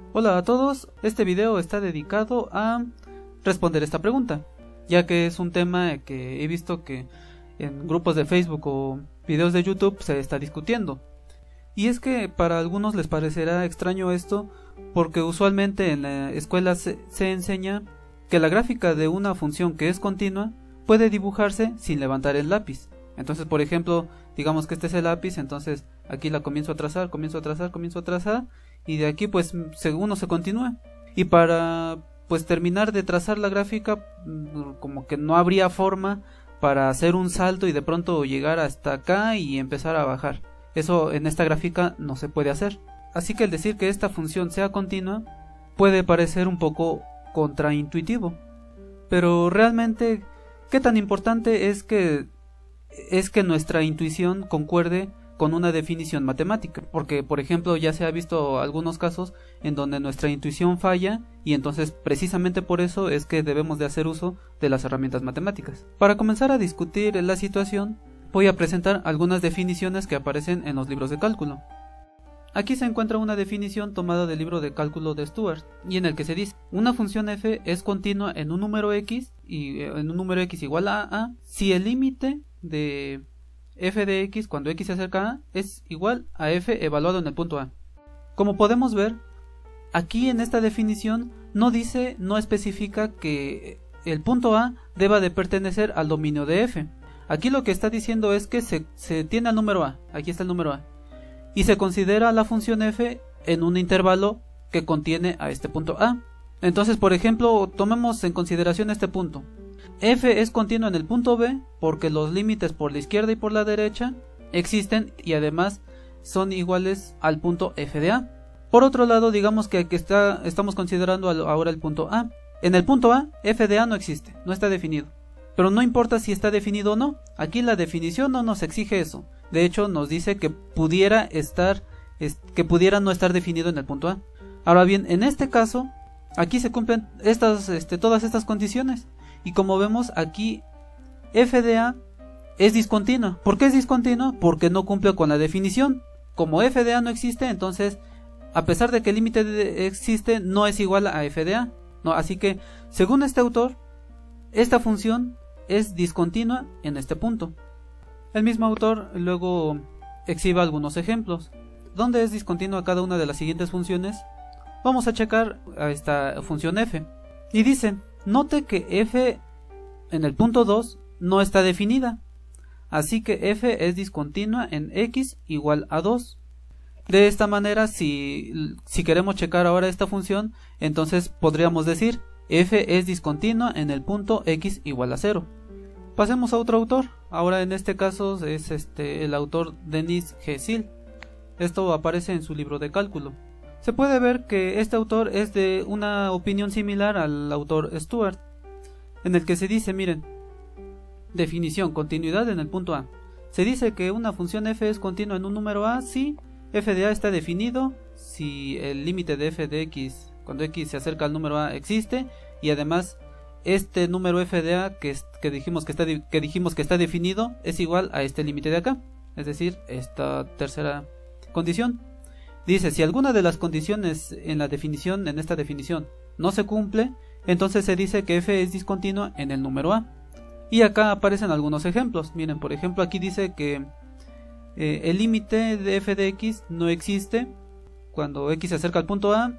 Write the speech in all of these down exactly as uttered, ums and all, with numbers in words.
Hola a todos, este video está dedicado a responder esta pregunta, ya que es un tema que he visto que en grupos de Facebook o videos de YouTube se está discutiendo. Y es que para algunos les parecerá extraño esto, porque usualmente en la escuela se, se enseña que la gráfica de una función que es continua puede dibujarse sin levantar el lápiz. Entonces, por ejemplo, digamos que este es el lápiz, entonces aquí la comienzo a trazar, comienzo a trazar, comienzo a trazar, y de aquí pues uno se continúa. Y para pues terminar de trazar la gráfica, como que no habría forma para hacer un salto y de pronto llegar hasta acá y empezar a bajar. Eso en esta gráfica no se puede hacer. Así que el decir que esta función sea continua puede parecer un poco contraintuitivo. Pero realmente, ¿qué tan importante es que es que nuestra intuición concuerde con una definición matemática? Porque, por ejemplo, ya se ha visto algunos casos en donde nuestra intuición falla, y entonces precisamente por eso es que debemos de hacer uso de las herramientas matemáticas. Para comenzar a discutir la situación, voy a presentar algunas definiciones que aparecen en los libros de cálculo. Aquí se encuentra una definición tomada del libro de cálculo de Stuart, y en el que se dice: una función f es continua en un número x, y en un número x igual a a, si el límite de f de x cuando x se acerca a a es igual a f evaluado en el punto a. Como podemos ver, aquí en esta definición no dice, no especifica que el punto a deba de pertenecer al dominio de f. Aquí lo que está diciendo es que se, se tiene al número a, aquí está el número a, y se considera la función f en un intervalo que contiene a este punto a. Entonces, por ejemplo, tomemos en consideración este punto. F es continua en el punto B porque los límites por la izquierda y por la derecha existen y además son iguales al punto f de a. Por otro lado, digamos que aquí está, estamos considerando ahora el punto a. En el punto a, f de a no existe, no está definido. Pero no importa si está definido o no, aquí la definición no nos exige eso. De hecho, nos dice que pudiera estar, que pudiera no estar definido en el punto a. Ahora bien, en este caso, aquí se cumplen estas, este, todas estas condiciones. Y como vemos aquí, f de a es discontinua. ¿Por qué es discontinua? Porque no cumple con la definición. Como f de a no existe, entonces, a pesar de que el límite existe, no es igual a f de a. No, así que, según este autor, esta función es discontinua en este punto. El mismo autor luego exhibe algunos ejemplos. ¿Dónde es discontinua cada una de las siguientes funciones? Vamos a checar a esta función f. Y dice: note que f en el punto dos no está definida, así que f es discontinua en x igual a dos. De esta manera, si, si queremos checar ahora esta función, entonces podríamos decir f es discontinua en el punto x igual a cero. Pasemos a otro autor. Ahora en este caso es este, el autor Denis G. Sill. Esto aparece en su libro de cálculo. Se puede ver que este autor es de una opinión similar al autor Stuart, en el que se dice, miren, definición, continuidad en el punto a. Se dice que una función f es continua en un número a si f de a está definido, si el límite de f de x cuando x se acerca al número a existe, y además este número f de a que, que, dijimos que, está, que dijimos que está definido es igual a este límite de acá, es decir, esta tercera condición. Dice, si alguna de las condiciones en la definición, en esta definición, no se cumple, entonces se dice que f es discontinua en el número a. Y acá aparecen algunos ejemplos. Miren, por ejemplo, aquí dice que eh, el límite de f de x no existe cuando x se acerca al punto a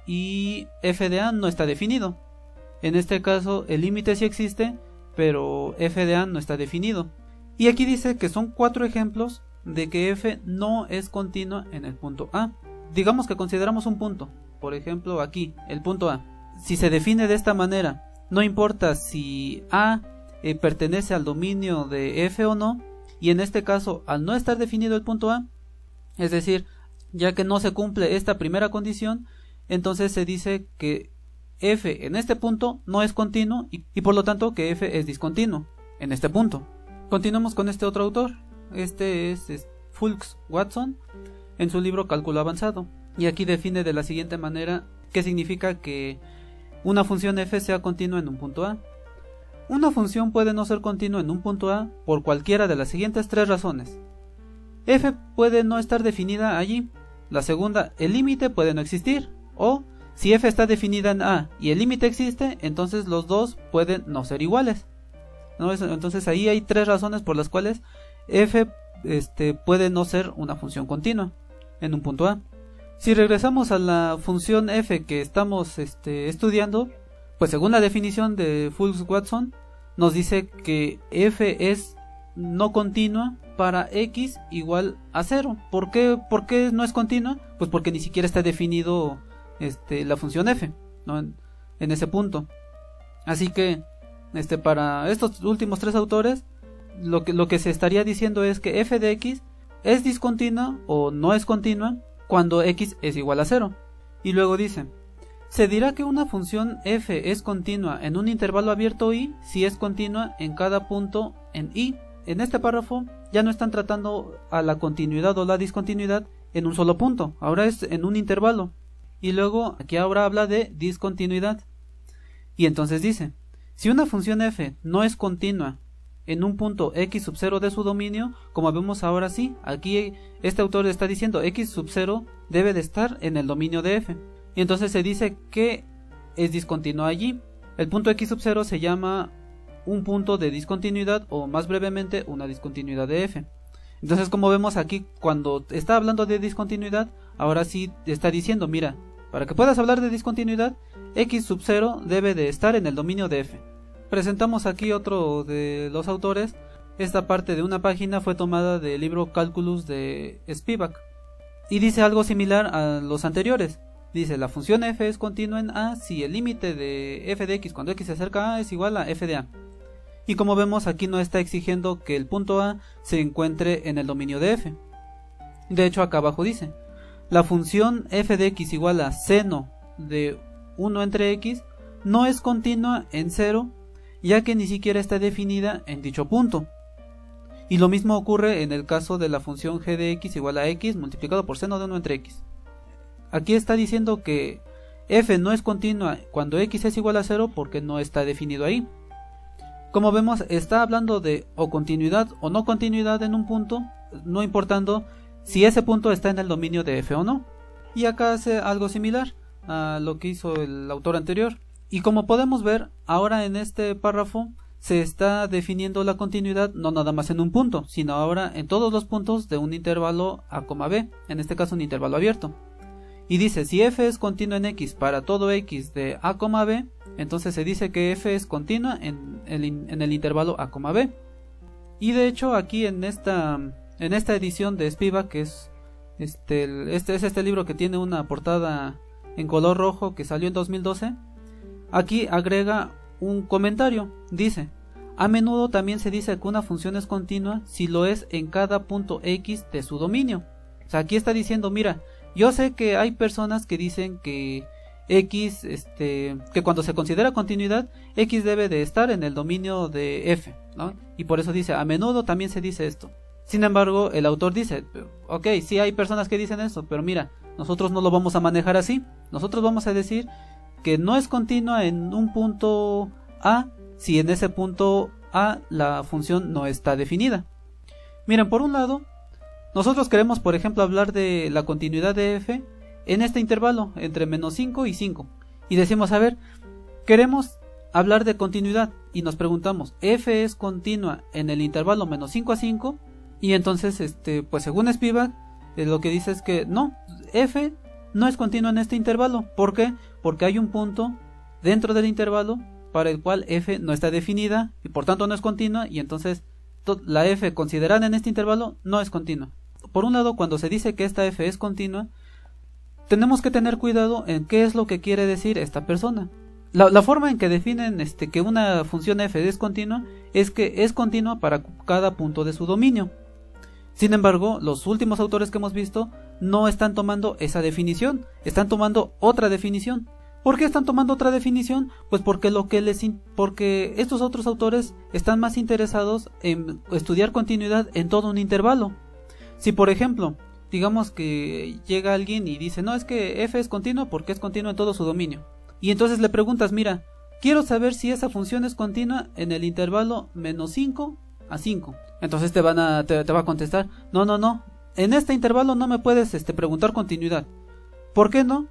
y f de a no está definido. En este caso, el límite sí existe, pero f de a no está definido. Y aquí dice que son cuatro ejemplos de que f no es continua en el punto a. Digamos que consideramos un punto, por ejemplo aquí, el punto a. Si se define de esta manera, no importa si a eh, pertenece al dominio de f o no, y en este caso, al no estar definido el punto a, es decir, ya que no se cumple esta primera condición, entonces se dice que f en este punto no es continuo y, y por lo tanto que f es discontinuo en este punto. Continuamos con este otro autor. Este es, es Fulks Watson en su libro Cálculo Avanzado, y aquí define de la siguiente manera qué significa que una función f sea continua en un punto a. Una función puede no ser continua en un punto a por cualquiera de las siguientes tres razones. F puede no estar definida allí. La segunda, el límite puede no existir, o si f está definida en a y el límite existe, entonces los dos pueden no ser iguales, ¿no? Entonces ahí hay tres razones por las cuales f este, puede no ser una función continua en un punto a. Si regresamos a la función f que estamos este, estudiando, pues según la definición de Fuchs-Watson nos dice que f es no continua para x igual a cero. ¿Por qué, ¿Por qué no es continua? Pues porque ni siquiera está definido este, la función f, ¿no? en, en ese punto. Así que este, para estos últimos tres autores lo que, lo que se estaría diciendo es que f de x es discontinua o no es continua cuando x es igual a cero. Y luego dice: se dirá que una función f es continua en un intervalo abierto i si es continua en cada punto en i. En este párrafo ya no están tratando a la continuidad o la discontinuidad en un solo punto, ahora es en un intervalo. Y luego aquí ahora habla de discontinuidad. Y entonces dice: si una función f no es continua en un punto x sub cero de su dominio, como vemos ahora sí, aquí este autor está diciendo x sub cero debe de estar en el dominio de f. Y entonces se dice que es discontinua allí. El punto x sub cero se llama un punto de discontinuidad, o más brevemente una discontinuidad de f. Entonces, como vemos aquí, cuando está hablando de discontinuidad, ahora sí está diciendo: mira, para que puedas hablar de discontinuidad, x sub cero debe de estar en el dominio de f. Presentamos aquí otro de los autores. Esta parte de una página fue tomada del libro Calculus de Spivak y dice algo similar a los anteriores. Dice: la función f es continua en a si el límite de f de x cuando x se acerca a a es igual a f de a. Y como vemos, aquí no está exigiendo que el punto a se encuentre en el dominio de f. De hecho, acá abajo dice: la función f de x igual a seno de uno entre x no es continua en cero, ya que ni siquiera está definida en dicho punto. Y lo mismo ocurre en el caso de la función g de x igual a x multiplicado por seno de uno entre x. Aquí está diciendo que f no es continua cuando x es igual a cero porque no está definido ahí. Como vemos, está hablando de o continuidad o no continuidad en un punto, no importando si ese punto está en el dominio de f o no. Y acá hace algo similar a lo que hizo el autor anterior. Y como podemos ver, ahora en este párrafo se está definiendo la continuidad no nada más en un punto, sino ahora en todos los puntos de un intervalo a, b, en este caso un intervalo abierto. Y dice: si f es continua en x para todo x de a, b, entonces se dice que f es continua en el, en el intervalo a, b. Y de hecho aquí en esta, en esta edición de Spivak, que es este, este es este libro que tiene una portada en color rojo que salió en dos mil doce, aquí agrega un comentario. Dice: a menudo también se dice que una función es continua si lo es en cada punto x de su dominio. O sea, aquí está diciendo: mira, yo sé que hay personas que dicen que x, este, que cuando se considera continuidad, x debe de estar en el dominio de f, ¿no? Y por eso dice: a menudo también se dice esto. Sin embargo, el autor dice: ok, sí hay personas que dicen eso, pero mira, nosotros no lo vamos a manejar así. Nosotros vamos a decir que no es continua en un punto a si en ese punto a la función no está definida. Miren, por un lado, nosotros queremos, por ejemplo, hablar de la continuidad de f en este intervalo entre menos cinco y cinco. Y decimos: a ver, queremos hablar de continuidad y nos preguntamos: f es continua en el intervalo menos cinco a cinco. Y entonces, este, pues según Spivak, eh, lo que dice es que no, f no es continua en este intervalo. ¿Por qué? Porque hay un punto dentro del intervalo para el cual f no está definida y por tanto no es continua, y entonces la f considerada en este intervalo no es continua. Por un lado, cuando se dice que esta f es continua, tenemos que tener cuidado en qué es lo que quiere decir esta persona. La, la forma en que definen este, que una función f es continua es que es continua para cada punto de su dominio. Sin embargo, los últimos autores que hemos visto no están tomando esa definición, están tomando otra definición. ¿Por qué están tomando otra definición? Pues porque lo que les porque estos otros autores están más interesados en estudiar continuidad en todo un intervalo. Si por ejemplo, digamos que llega alguien y dice: no, es que f es continua porque es continua en todo su dominio. Y entonces le preguntas: mira, quiero saber si esa función es continua en el intervalo menos cinco a cinco. Entonces te van a te, te va a contestar: no, no, no, en este intervalo no me puedes este, preguntar continuidad. ¿Por qué no?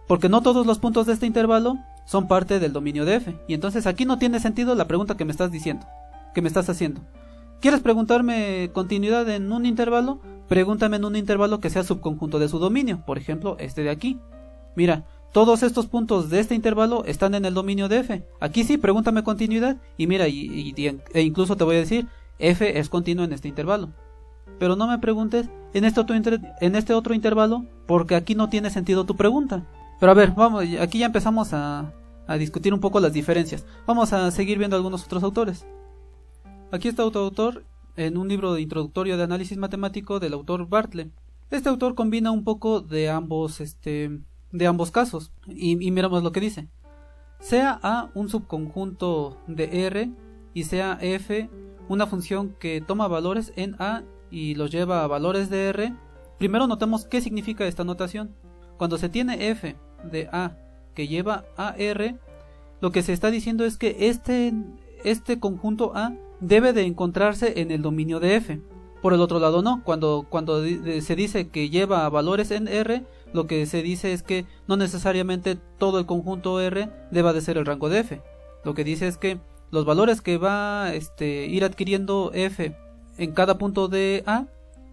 porque no todos los puntos de este intervalo son parte del dominio de f, y entonces aquí no tiene sentido la pregunta que me estás diciendo, que me estás haciendo. ¿Quieres preguntarme continuidad en un intervalo? Pregúntame en un intervalo que sea subconjunto de su dominio, por ejemplo este de aquí. Mira, todos estos puntos de este intervalo están en el dominio de f. Aquí sí, pregúntame continuidad y mira, y, y, e incluso te voy a decir, f es continuo en este intervalo. Pero no me preguntes en este otro, inter en este otro intervalo, porque aquí no tiene sentido tu pregunta. Pero a ver, vamos, aquí ya empezamos a, a discutir un poco las diferencias. Vamos a seguir viendo algunos otros autores. Aquí está otro autor en un libro de introductorio de análisis matemático del autor Bartlett. Este autor combina un poco de ambos, este, de ambos casos. Y, y miramos lo que dice. Sea A un subconjunto de R y sea F una función que toma valores en A y los lleva a valores de R. Primero notemos qué significa esta notación. Cuando se tiene f de A que lleva a R, lo que se está diciendo es que este, este conjunto A debe de encontrarse en el dominio de f. Por el otro lado no, cuando, cuando se dice que lleva a valores en R, lo que se dice es que no necesariamente todo el conjunto R deba de ser el rango de f. Lo que dice es que los valores que va a este, ir adquiriendo f en cada punto de A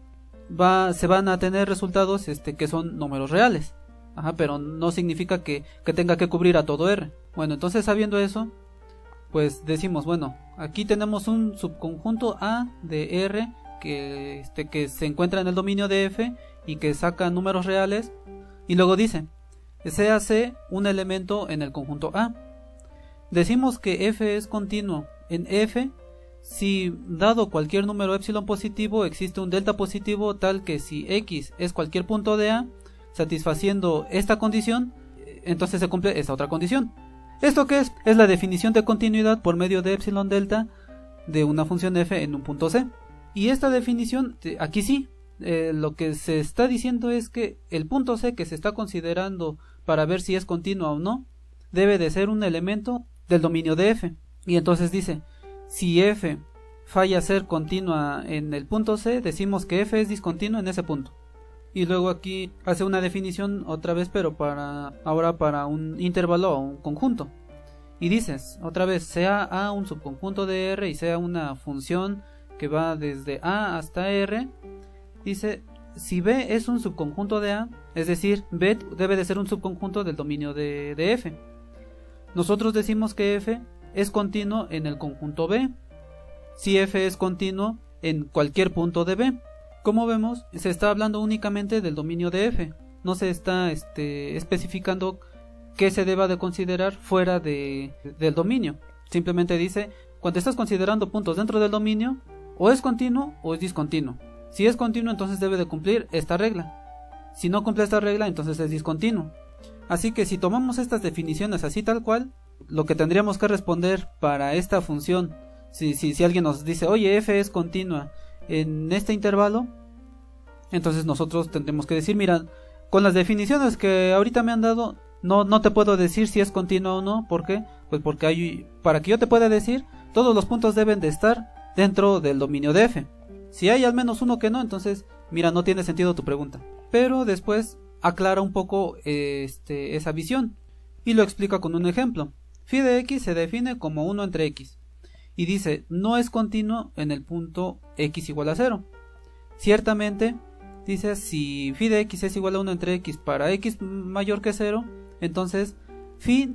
Va, se van a tener resultados este, que son números reales. Ajá, pero no significa que, que tenga que cubrir a todo R. Bueno, entonces sabiendo eso, pues decimos, bueno, aquí tenemos un subconjunto A de R que, este, que se encuentra en el dominio de F y que saca números reales. Y luego dice, sea C un elemento en el conjunto A. Decimos que F es continuo en F si, dado cualquier número epsilon positivo, existe un delta positivo tal que si X es cualquier punto de A, satisfaciendo esta condición, entonces se cumple esta otra condición. ¿Esto qué es? Es la definición de continuidad por medio de epsilon delta de una función f en un punto C. Y esta definición, aquí sí, eh, lo que se está diciendo es que el punto C que se está considerando para ver si es continua o no, debe de ser un elemento del dominio de f. Y entonces dice, si f falla ser continua en el punto C, decimos que f es discontinuo en ese punto. Y luego aquí hace una definición otra vez, pero para ahora para un intervalo o un conjunto. Y dices, otra vez, sea A un subconjunto de R y sea una función que va desde A hasta R, dice, si B es un subconjunto de A, es decir, B debe de ser un subconjunto del dominio de, de F. Nosotros decimos que F es continuo en el conjunto B, si F es continuo en cualquier punto de B. Como vemos, se está hablando únicamente del dominio de F, no se está este, especificando qué se deba de considerar fuera de, del dominio. Simplemente dice, cuando estás considerando puntos dentro del dominio, o es continuo o es discontinuo. Si es continuo, entonces debe de cumplir esta regla. Si no cumple esta regla, entonces es discontinuo. Así que si tomamos estas definiciones así tal cual, lo que tendríamos que responder para esta función, si, si, si alguien nos dice, oye, f es continua en este intervalo, entonces nosotros tendremos que decir, mira, con las definiciones que ahorita me han dado, no, no te puedo decir si es continua o no. ¿Por qué? Pues porque hay, para que yo te pueda decir, todos los puntos deben de estar dentro del dominio de f. Si hay al menos uno que no, entonces, mira, no tiene sentido tu pregunta. Pero después aclara un poco este, esa visión y lo explica con un ejemplo. Phi de x se define como uno entre x y dice, no es continuo en el punto x igual a cero. Ciertamente, dice, si phi de x es igual a uno entre x para x mayor que cero, entonces phi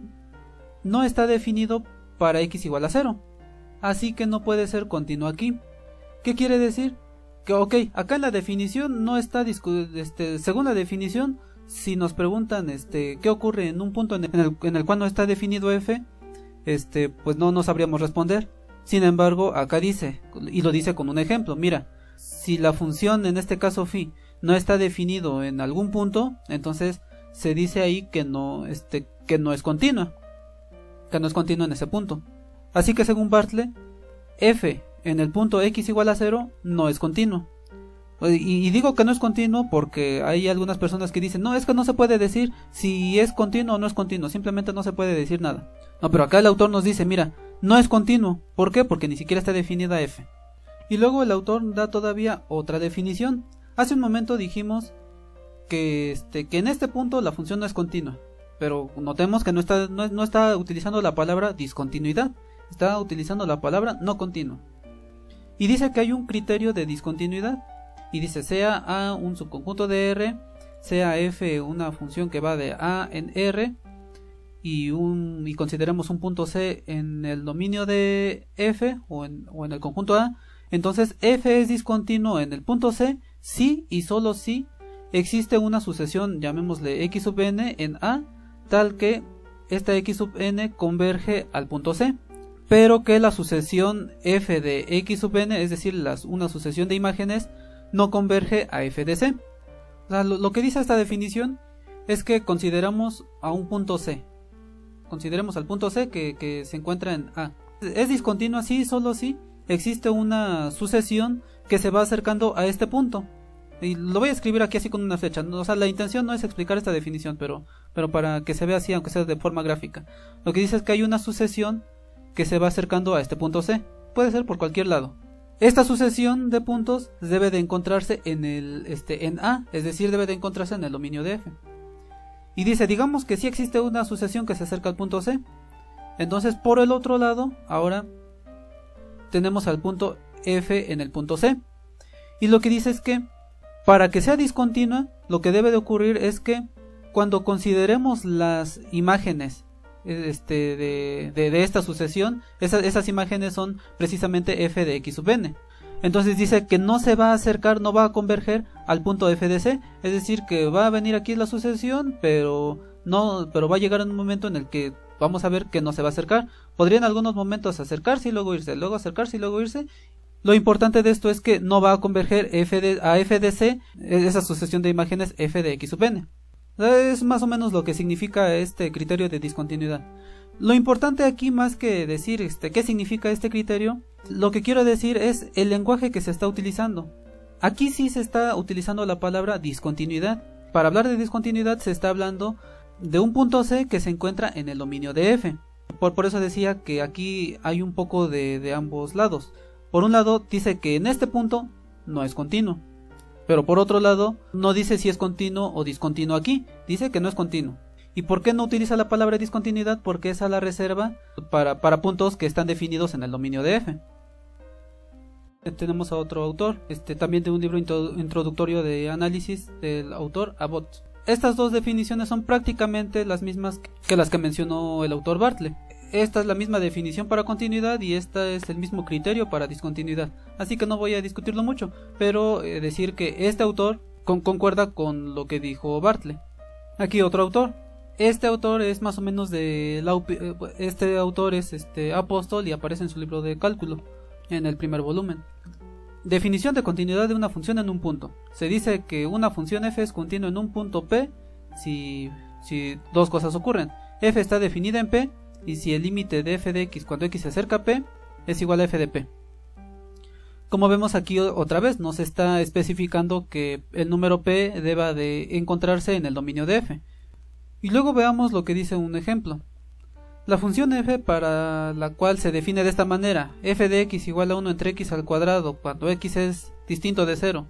no está definido para x igual a cero, así que no puede ser continuo aquí. ¿Qué quiere decir? Que ok, acá en la definición no está, este, según la definición, si nos preguntan este, qué ocurre en un punto en el, en el cual no está definido f, este, pues no, no sabríamos responder. Sin embargo, acá dice, y lo dice con un ejemplo, mira, si la función, en este caso phi, no está definido en algún punto, entonces se dice ahí que no, este, que no es continua, que no es continua en ese punto. Así que según Bartlett, f en el punto x igual a cero no es continuo. Y, y digo que no es continuo porque hay algunas personas que dicen, no, es que no se puede decir si es continuo o no es continuo, simplemente no se puede decir nada. No, pero acá el autor nos dice, mira, no es continuo. ¿Por qué? Porque ni siquiera está definida f. Y luego el autor da todavía otra definición. Hace un momento dijimos que, este, que en este punto la función no es continua. pero notemos que no está, no, no está utilizando la palabra discontinuidad, está utilizando la palabra no continuo. Y dice que hay un criterio de discontinuidad, y dice sea A un subconjunto de R, sea F una función que va de A en R, y, un, y consideremos un punto C en el dominio de F o en, o en el conjunto A, entonces F es discontinuo en el punto C si y solo si existe una sucesión, llamémosle X sub n en A, tal que esta X sub n converge al punto C, pero que la sucesión F de X sub n, es decir, las, una sucesión de imágenes, no converge a F de C. O sea, lo, lo que dice esta definición es que consideramos a un punto C, consideremos al punto C que, que se encuentra en A. Es discontinua si solo si existe una sucesión que se va acercando a este punto. Y lo voy a escribir aquí así con una flecha. O sea, la intención no es explicar esta definición, pero, pero para que se vea así, aunque sea de forma gráfica. Lo que dice es que hay una sucesión que se va acercando a este punto C. Puede ser por cualquier lado. Esta sucesión de puntos debe de encontrarse en el este en A, es decir, debe de encontrarse en el dominio de F. Y dice, digamos que sí existe una sucesión que se acerca al punto C. Entonces, por el otro lado, ahora tenemos al punto F en el punto C. Y lo que dice es que para que sea discontinua, lo que debe de ocurrir es que cuando consideremos las imágenes este, de, de, de esta sucesión, esas, esas imágenes son precisamente F de X sub n. Entonces dice que no se va a acercar, no va a converger al punto F de C, es decir, que va a venir aquí la sucesión, pero no, pero va a llegar en un momento en el que vamos a ver que no se va a acercar. Podría en algunos momentos acercarse y luego irse, luego acercarse y luego irse. Lo importante de esto es que no va a converger F de, a F de C, esa sucesión de imágenes F de X sub n. Es más o menos lo que significa este criterio de discontinuidad. Lo importante aquí, más que decir este, qué significa este criterio, lo que quiero decir es el lenguaje que se está utilizando. Aquí sí se está utilizando la palabra discontinuidad. Para hablar de discontinuidad se está hablando de un punto C que se encuentra en el dominio de F. Por, por eso decía que aquí hay un poco de, de ambos lados. Por un lado dice que en este punto no es continuo, pero por otro lado no dice si es continuo o discontinuo aquí, dice que no es continuo. ¿Y por qué no utiliza la palabra discontinuidad? Porque esa la reserva para, para puntos que están definidos en el dominio de F. Tenemos a otro autor, este, también de un libro introductorio de análisis del autor Abbott. Estas dos definiciones son prácticamente las mismas que las que mencionó el autor Bartlett. Esta es la misma definición para continuidad y esta es el mismo criterio para discontinuidad. Así que no voy a discutirlo mucho, pero eh, decir que este autor con, concuerda con lo que dijo Bartlett. Aquí otro autor. Este autor es más o menos de la, este autor es este Apóstol y aparece en su libro de cálculo en el primer volumen. Definición de continuidad de una función en un punto. Se dice que una función f es continua en un punto P si, si dos cosas ocurren. F está definida en P y si el límite de f de x cuando x se acerca a P es igual a f de P. Como vemos aquí otra vez nos está especificando que el número P deba de encontrarse en el dominio de F. Y luego veamos lo que dice un ejemplo. La función f para la cual se define de esta manera, f de x igual a uno entre x al cuadrado cuando x es distinto de cero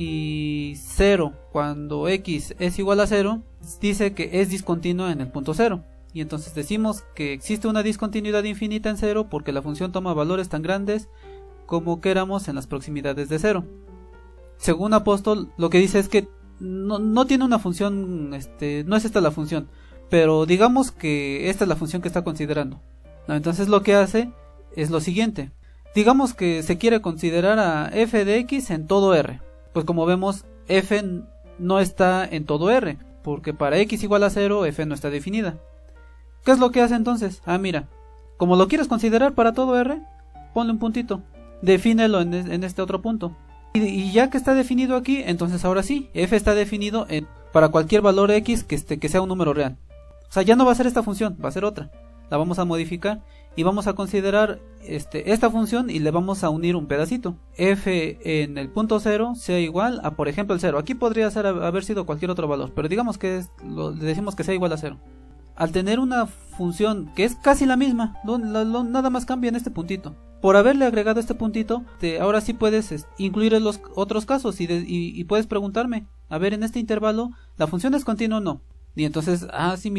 y cero cuando x es igual a cero, dice que es discontinua en el punto cero. Y entonces decimos que existe una discontinuidad infinita en cero porque la función toma valores tan grandes como queramos en las proximidades de cero. Según Apóstol, lo que dice es que no, no tiene una función, este, no es esta la función, pero digamos que esta es la función que está considerando. ¿No? Entonces lo que hace es lo siguiente. Digamos que se quiere considerar a f de x en todo R. Pues como vemos, f no está en todo R, porque para x igual a cero, f no está definida. ¿Qué es lo que hace entonces? Ah, mira, como lo quieres considerar para todo R, ponle un puntito, defínelo en, en este otro punto. Y, y ya que está definido aquí, entonces ahora sí, f está definido en, para cualquier valor x que, este, que sea un número real. O sea, ya no va a ser esta función, va a ser otra. La vamos a modificar y vamos a considerar este, esta función y le vamos a unir un pedacito. F en el punto cero sea igual a, por ejemplo, el cero. Aquí podría ser, haber sido cualquier otro valor, pero digamos que es, lo, le decimos que sea igual a cero. Al tener una función que es casi la misma, lo, lo, lo, nada más cambia en este puntito. Por haberle agregado este puntito, te, ahora sí puedes es, incluir en los otros casos y, de, y, y puedes preguntarme, a ver, en este intervalo, ¿la función es continua o no? Y entonces, ah, sí, mira,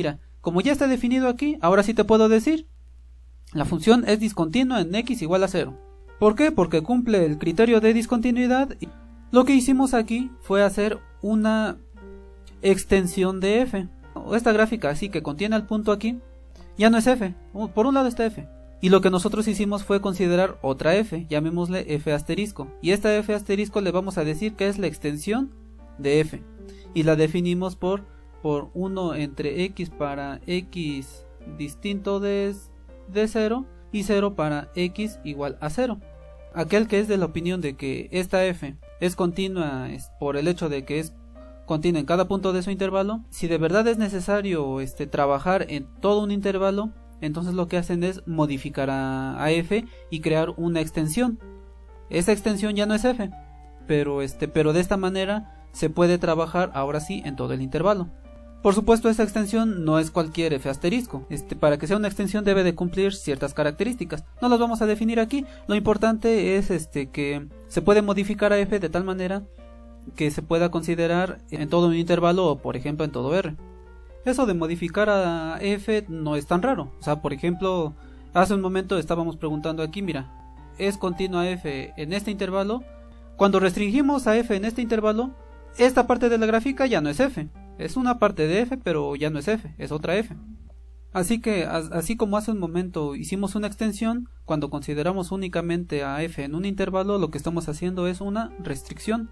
como ya está definido aquí, ahora sí te puedo decir, la función es discontinua en x igual a cero. ¿Por qué? Porque cumple el criterio de discontinuidad. Lo que hicimos aquí fue hacer una extensión de f. Esta gráfica así que contiene el punto aquí, ya no es f, por un lado está f. Y lo que nosotros hicimos fue considerar otra f, llamémosle f asterisco. Y esta f asterisco le vamos a decir que es la extensión de f. Y la definimos por, por uno entre x para x distinto de, de cero y cero para x igual a cero. Aquel que es de la opinión de que esta f es continua es por el hecho de que es continua en cada punto de su intervalo, si de verdad es necesario este, trabajar en todo un intervalo, entonces lo que hacen es modificar a, a f y crear una extensión. Esa extensión ya no es f, pero, este, pero de esta manera se puede trabajar ahora sí en todo el intervalo. Por supuesto, esa extensión no es cualquier f asterisco. Este, para que sea una extensión debe de cumplir ciertas características. No las vamos a definir aquí. Lo importante es este, que se puede modificar a f de tal manera que se pueda considerar en todo un intervalo o por ejemplo en todo R. Eso de modificar a f no es tan raro. O sea, por ejemplo, hace un momento estábamos preguntando aquí, mira, es continua f en este intervalo. Cuando restringimos a f en este intervalo, esta parte de la gráfica ya no es f. Es una parte de f, pero ya no es f, es otra f. Así que, así como hace un momento hicimos una extensión, cuando consideramos únicamente a f en un intervalo, lo que estamos haciendo es una restricción.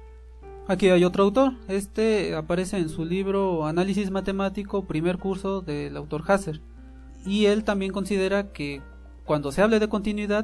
Aquí hay otro autor, este aparece en su libro Análisis Matemático, primer curso del autor Hasser. Y él también considera que cuando se hable de continuidad,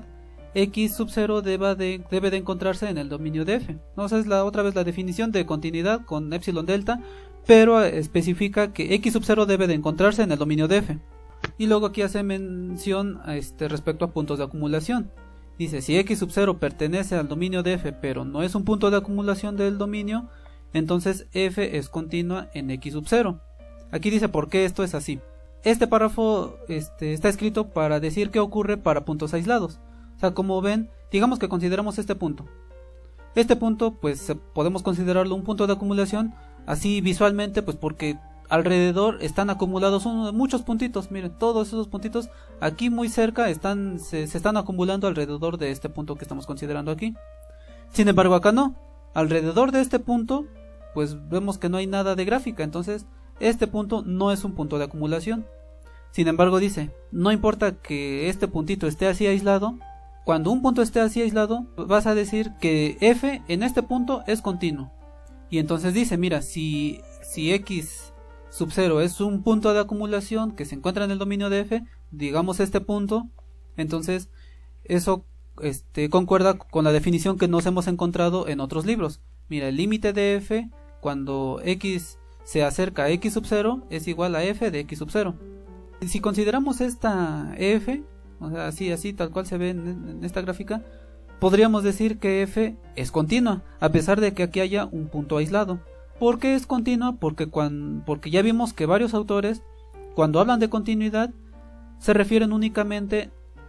x sub cero debe de, debe de encontrarse en el dominio de f. No, esa es la, otra vez la definición de continuidad con epsilon delta, pero especifica que x sub cero debe de encontrarse en el dominio de f. Y luego aquí hace mención a este, respecto a puntos de acumulación. Dice, si x sub cero pertenece al dominio de f, pero no es un punto de acumulación del dominio, entonces f es continua en x sub cero. Aquí dice por qué esto es así. Este párrafo este, está escrito para decir qué ocurre para puntos aislados. O sea, como ven, digamos que consideramos este punto. Este punto, pues podemos considerarlo un punto de acumulación, así visualmente, pues porque alrededor están acumulados un, muchos puntitos. Miren, todos esos puntitos aquí muy cerca están, se, se están acumulando alrededor de este punto que estamos considerando aquí. Sin embargo, acá no. Alrededor de este punto, pues vemos que no hay nada de gráfica, entonces este punto no es un punto de acumulación. Sin embargo, dice, no importa que este puntito esté así aislado. Cuando un punto esté así aislado, vas a decir que f en este punto es continuo. Y entonces dice, mira, si, si x sub cero es un punto de acumulación que se encuentra en el dominio de f, digamos este punto, entonces eso este, concuerda con la definición que nos hemos encontrado en otros libros. Mira, el límite de f cuando x se acerca a x sub cero es igual a f de x sub cero. Si consideramos esta f, o sea, así, así, tal cual se ve en, en esta gráfica, podríamos decir que f es continua, a pesar de que aquí haya un punto aislado. ¿Por qué es continua? Porque, cuando, porque ya vimos que varios autores, cuando hablan de continuidad, se refieren únicamente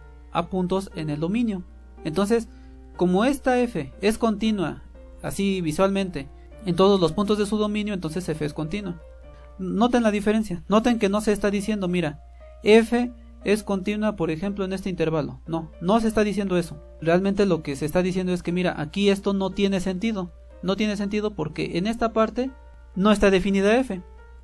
a puntos en el dominio. Entonces, como esta f es continua, así visualmente, en todos los puntos de su dominio, entonces f es continua. Noten la diferencia, noten que no se está diciendo, mira, f es continua, por ejemplo, en este intervalo. No, no se está diciendo eso. Realmente lo que se está diciendo es que, mira, aquí esto no tiene sentido. No tiene sentido porque en esta parte no está definida f.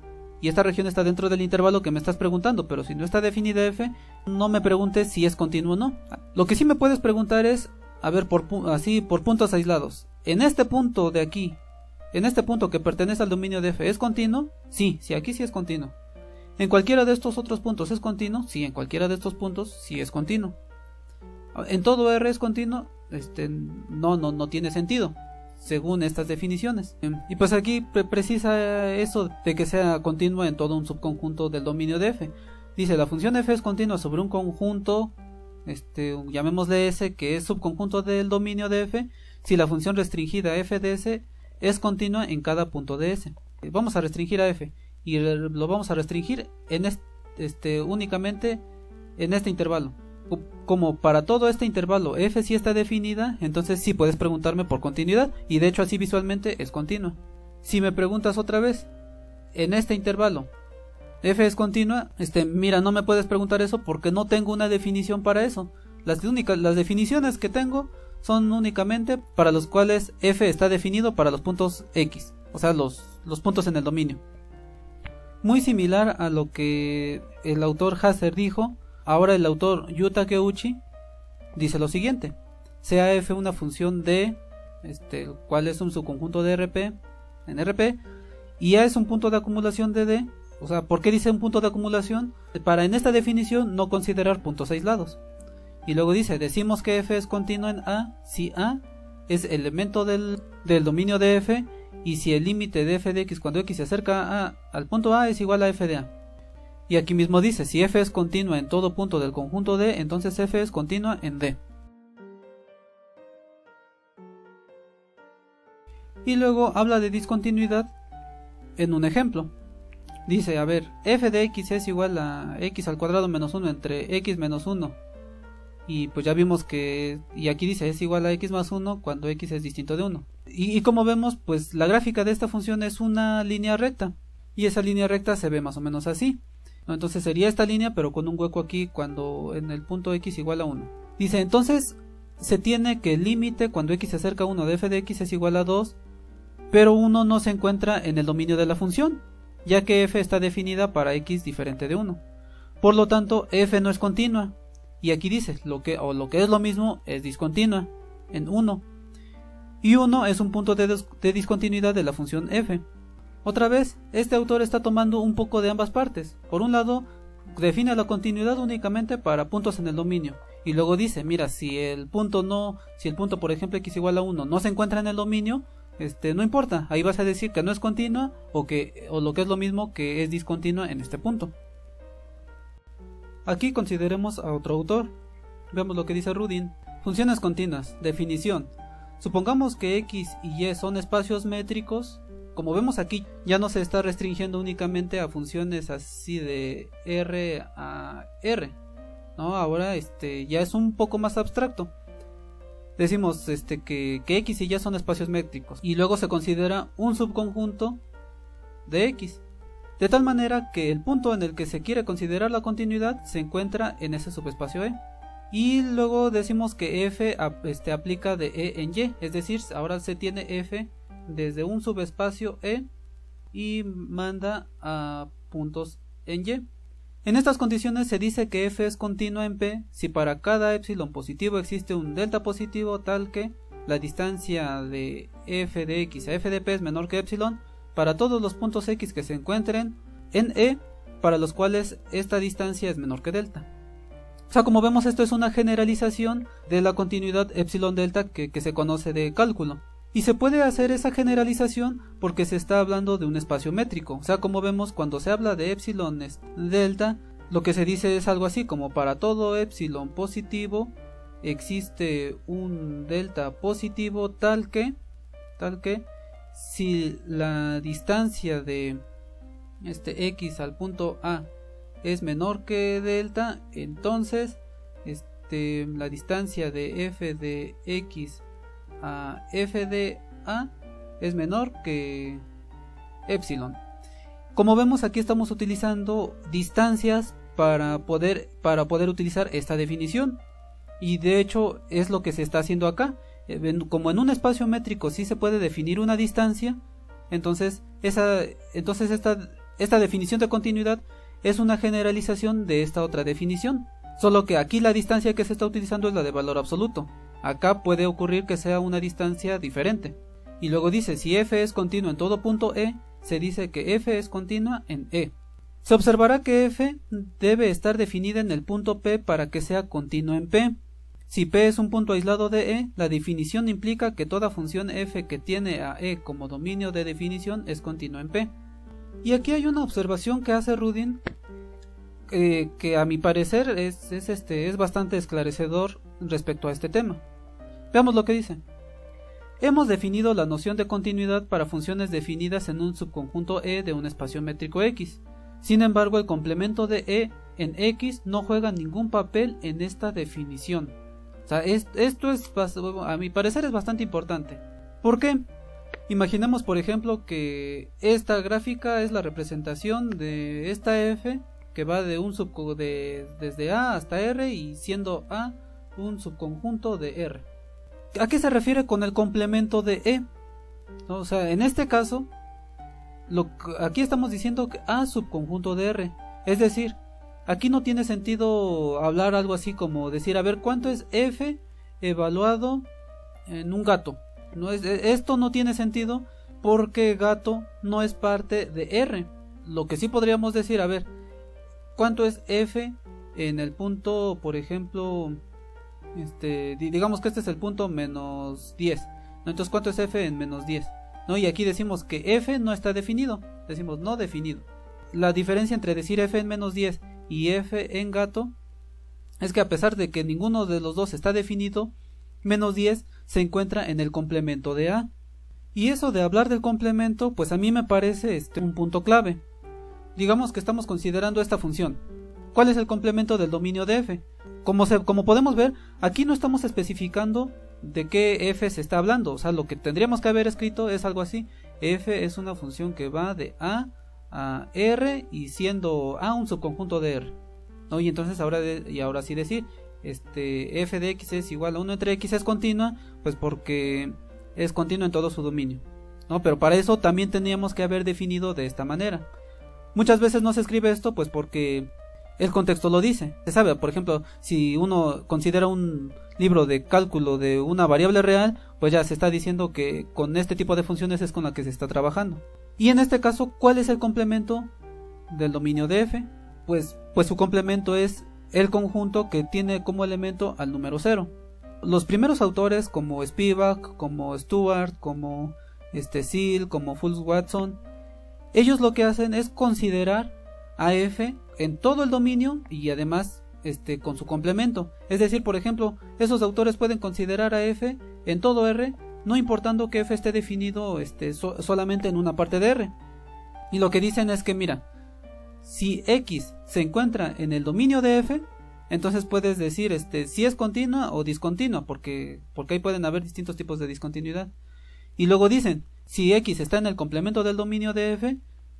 Y esta región está dentro del intervalo que me estás preguntando, pero si no está definida f, no me preguntes si es continuo o no. Lo que sí me puedes preguntar es, a ver, por, así, por puntos aislados. En este punto de aquí, en este punto que pertenece al dominio de f, ¿es continuo? Sí, sí, aquí sí es continuo. ¿En cualquiera de estos otros puntos es continuo? Sí, en cualquiera de estos puntos sí es continuo. ¿En todo R es continuo? Este, no, no, no tiene sentido, según estas definiciones. Y pues aquí pre precisa eso de que sea continuo en todo un subconjunto del dominio de f. Dice, la función f es continua sobre un conjunto, este, llamémosle S, que es subconjunto del dominio de f, si la función restringida f de S es continua en cada punto de S. Vamos a restringir a f. Y lo vamos a restringir en este, este, únicamente en este intervalo. Como para todo este intervalo f sí está definida, entonces sí puedes preguntarme por continuidad, y de hecho así visualmente es continua. Si me preguntas otra vez, en este intervalo f es continua, este, mira, no me puedes preguntar eso porque no tengo una definición para eso. Las únicas, las definiciones que tengo son únicamente para los cuales f está definido para los puntos x, o sea, los, los puntos en el dominio. Muy similar a lo que el autor Haser dijo, ahora el autor Yu Takeuchi dice lo siguiente: sea f una función de, este, cuál es un subconjunto de R P, en R P, y A es un punto de acumulación de D. O sea, ¿por qué dice un punto de acumulación? Para en esta definición no considerar puntos aislados. Y luego dice, decimos que f es continua en A si A es elemento del, del dominio de f, y si el límite de f de x cuando x se acerca a, al punto A es igual a f de A. Y aquí mismo dice, si f es continua en todo punto del conjunto D, entonces f es continua en D. Y luego habla de discontinuidad en un ejemplo. Dice, a ver, f de x es igual a x al cuadrado menos uno entre x menos uno. Y pues ya vimos que, y aquí dice, es igual a x más uno cuando x es distinto de uno. Y, y como vemos, pues la gráfica de esta función es una línea recta. Y esa línea recta se ve más o menos así. Entonces sería esta línea, pero con un hueco aquí cuando en el punto x igual a uno. Dice, entonces se tiene que el límite cuando x se acerca a uno de f de x es igual a dos, pero uno no se encuentra en el dominio de la función, ya que f está definida para x diferente de uno. Por lo tanto, f no es continua. Y aquí dice, lo que, o lo que es lo mismo, es discontinua, en uno. Y uno es un punto de, de discontinuidad de la función f. Otra vez, este autor está tomando un poco de ambas partes. Por un lado, define la continuidad únicamente para puntos en el dominio. Y luego dice, mira, si el punto no, si el punto por ejemplo x igual a uno no se encuentra en el dominio, este, no importa, ahí vas a decir que no es continua o, que, o lo que es lo mismo que es discontinua en este punto. Aquí consideremos a otro autor. Veamos lo que dice Rudin. Funciones continuas. Definición. Supongamos que x y y son espacios métricos. Como vemos aquí, ya no se está restringiendo únicamente a funciones así de R a R, ¿no? Ahora este, ya es un poco más abstracto. Decimos este, que, que x y y son espacios métricos. Y luego se considera un subconjunto de x. De tal manera que el punto en el que se quiere considerar la continuidad se encuentra en ese subespacio E. Y luego decimos que f este, aplica de E en Y, es decir, ahora se tiene f desde un subespacio E y manda a puntos en Y. En estas condiciones se dice que f es continua en P si para cada epsilon positivo existe un delta positivo tal que la distancia de f de x a f de P es menor que epsilon para todos los puntos x que se encuentren en E, para los cuales esta distancia es menor que delta. O sea, como vemos, esto es una generalización de la continuidad epsilon delta que, que se conoce de cálculo. Y se puede hacer esa generalización porque se está hablando de un espacio métrico. O sea, como vemos, cuando se habla de epsilon delta, lo que se dice es algo así como para todo epsilon positivo existe un delta positivo tal que, tal que si la distancia de este x al punto A es menor que delta, entonces este, la distancia de f de x a f de A es menor que epsilon. Como vemos, aquí estamos utilizando distancias para poder, para poder utilizar esta definición, y de hecho es lo que se está haciendo acá. Como en un espacio métrico sí se puede definir una distancia, entonces, esa, entonces esta, esta definición de continuidad es una generalización de esta otra definición, solo que aquí la distancia que se está utilizando es la de valor absoluto. Acá puede ocurrir que sea una distancia diferente. Y luego dice, si f es continua en todo punto E, se dice que f es continua en E. Se observará que f debe estar definida en el punto P para que sea continua en P. Si P es un punto aislado de E, la definición implica que toda función f que tiene a E como dominio de definición es continua en P. Y aquí hay una observación que hace Rudin eh, que a mi parecer es, es, este, es bastante esclarecedor respecto a este tema. Veamos lo que dice. Hemos definido la noción de continuidad para funciones definidas en un subconjunto E de un espacio métrico X. Sin embargo, el complemento de E en X no juega ningún papel en esta definición. O sea, es, esto es, a mi parecer es bastante importante. ¿Por qué? Imaginemos por ejemplo que esta gráfica es la representación de esta f que va de un subco de, desde A hasta R, y siendo A un subconjunto de R. ¿A qué se refiere con el complemento de E? ¿No? O sea, en este caso, lo, aquí estamos diciendo que A subconjunto de R. Es decir, aquí no tiene sentido hablar algo así como decir, a ver, ¿cuánto es F evaluado en un gato? No es, esto no tiene sentido porque gato no es parte de R. Lo que sí podríamos decir, a ver, ¿cuánto es F en el punto, por ejemplo, este, digamos que este es el punto menos diez, ¿no? Entonces, ¿cuánto es F en menos diez? ¿No? Y aquí decimos que F no está definido, decimos no definido. La diferencia entre decir F en menos diez y F en gato es que a pesar de que ninguno de los dos está definido, menos diez se encuentra en el complemento de A. Y eso de hablar del complemento, pues a mí me parece este, un punto clave. Digamos que estamos considerando esta función. ¿Cuál es el complemento del dominio de F? Como, se, como podemos ver, aquí no estamos especificando de qué F se está hablando. O sea, lo que tendríamos que haber escrito es algo así. F es una función que va de A a R, y siendo A un subconjunto de R, ¿no? Y entonces ahora, de, y ahora sí decir, este, f de x es igual a uno entre x es continua, pues porque es continua en todo su dominio, ¿no? Pero para eso también teníamos que haber definido de esta manera. Muchas veces no se escribe esto pues porque el contexto lo dice. Se sabe, por ejemplo, si uno considera un libro de cálculo de una variable real, pues ya se está diciendo que con este tipo de funciones es con la que se está trabajando. Y en este caso, ¿cuál es el complemento del dominio de F? Pues, pues su complemento es el conjunto que tiene como elemento al número cero. Los primeros autores como Spivak, como Stewart, como este Seal, como Fulks-Watson, ellos lo que hacen es considerar a F en todo el dominio y además este, con su complemento. Es decir, por ejemplo, esos autores pueden considerar a F en todo R, no importando que F esté definido este, so, solamente en una parte de R. Y lo que dicen es que, mira, si X se encuentra en el dominio de F, entonces puedes decir este, si es continua o discontinua, porque, porque ahí pueden haber distintos tipos de discontinuidad. Y luego dicen, si X está en el complemento del dominio de F,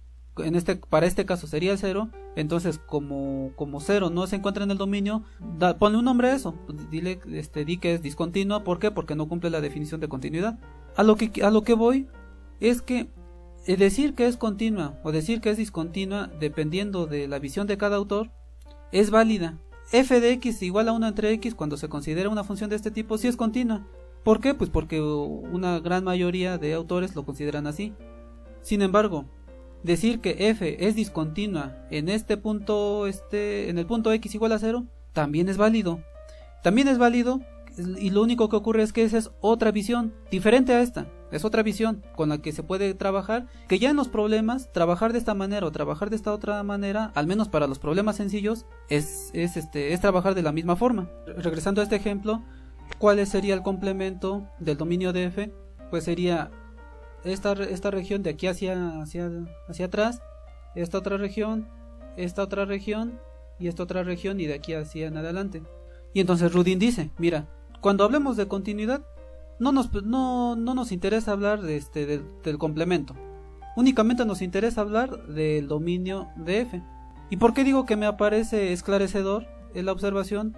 en este, para este caso sería el cero, entonces como, como cero no se encuentra en el dominio, da, ponle un nombre a eso, dile, este, di que es discontinua. ¿Por qué? Porque no cumple la definición de continuidad. A lo que, a lo que voy es que decir que es continua o decir que es discontinua, dependiendo de la visión de cada autor, es válida. F de x igual a uno entre x, cuando se considera una función de este tipo, sí es continua. ¿Por qué? Pues porque una gran mayoría de autores lo consideran así. Sin embargo, decir que f es discontinua en este punto, este, en el punto x igual a cero, también es válido. También es válido, y lo único que ocurre es que esa es otra visión, diferente a esta. Es otra visión con la que se puede trabajar, que ya en los problemas, trabajar de esta manera o trabajar de esta otra manera, al menos para los problemas sencillos, es, es, este, es trabajar de la misma forma. Regresando a este ejemplo, ¿cuál sería el complemento del dominio de f? Pues sería esta, esta región de aquí hacia, hacia, hacia atrás, esta otra región, esta otra región y esta otra región, y de aquí hacia en adelante. Y entonces Rudin dice, mira, cuando hablemos de continuidad, no nos, no, no nos interesa hablar de este, del, del complemento, únicamente nos interesa hablar del dominio de f. ¿Y por qué digo que me aparece esclarecedor en la observación?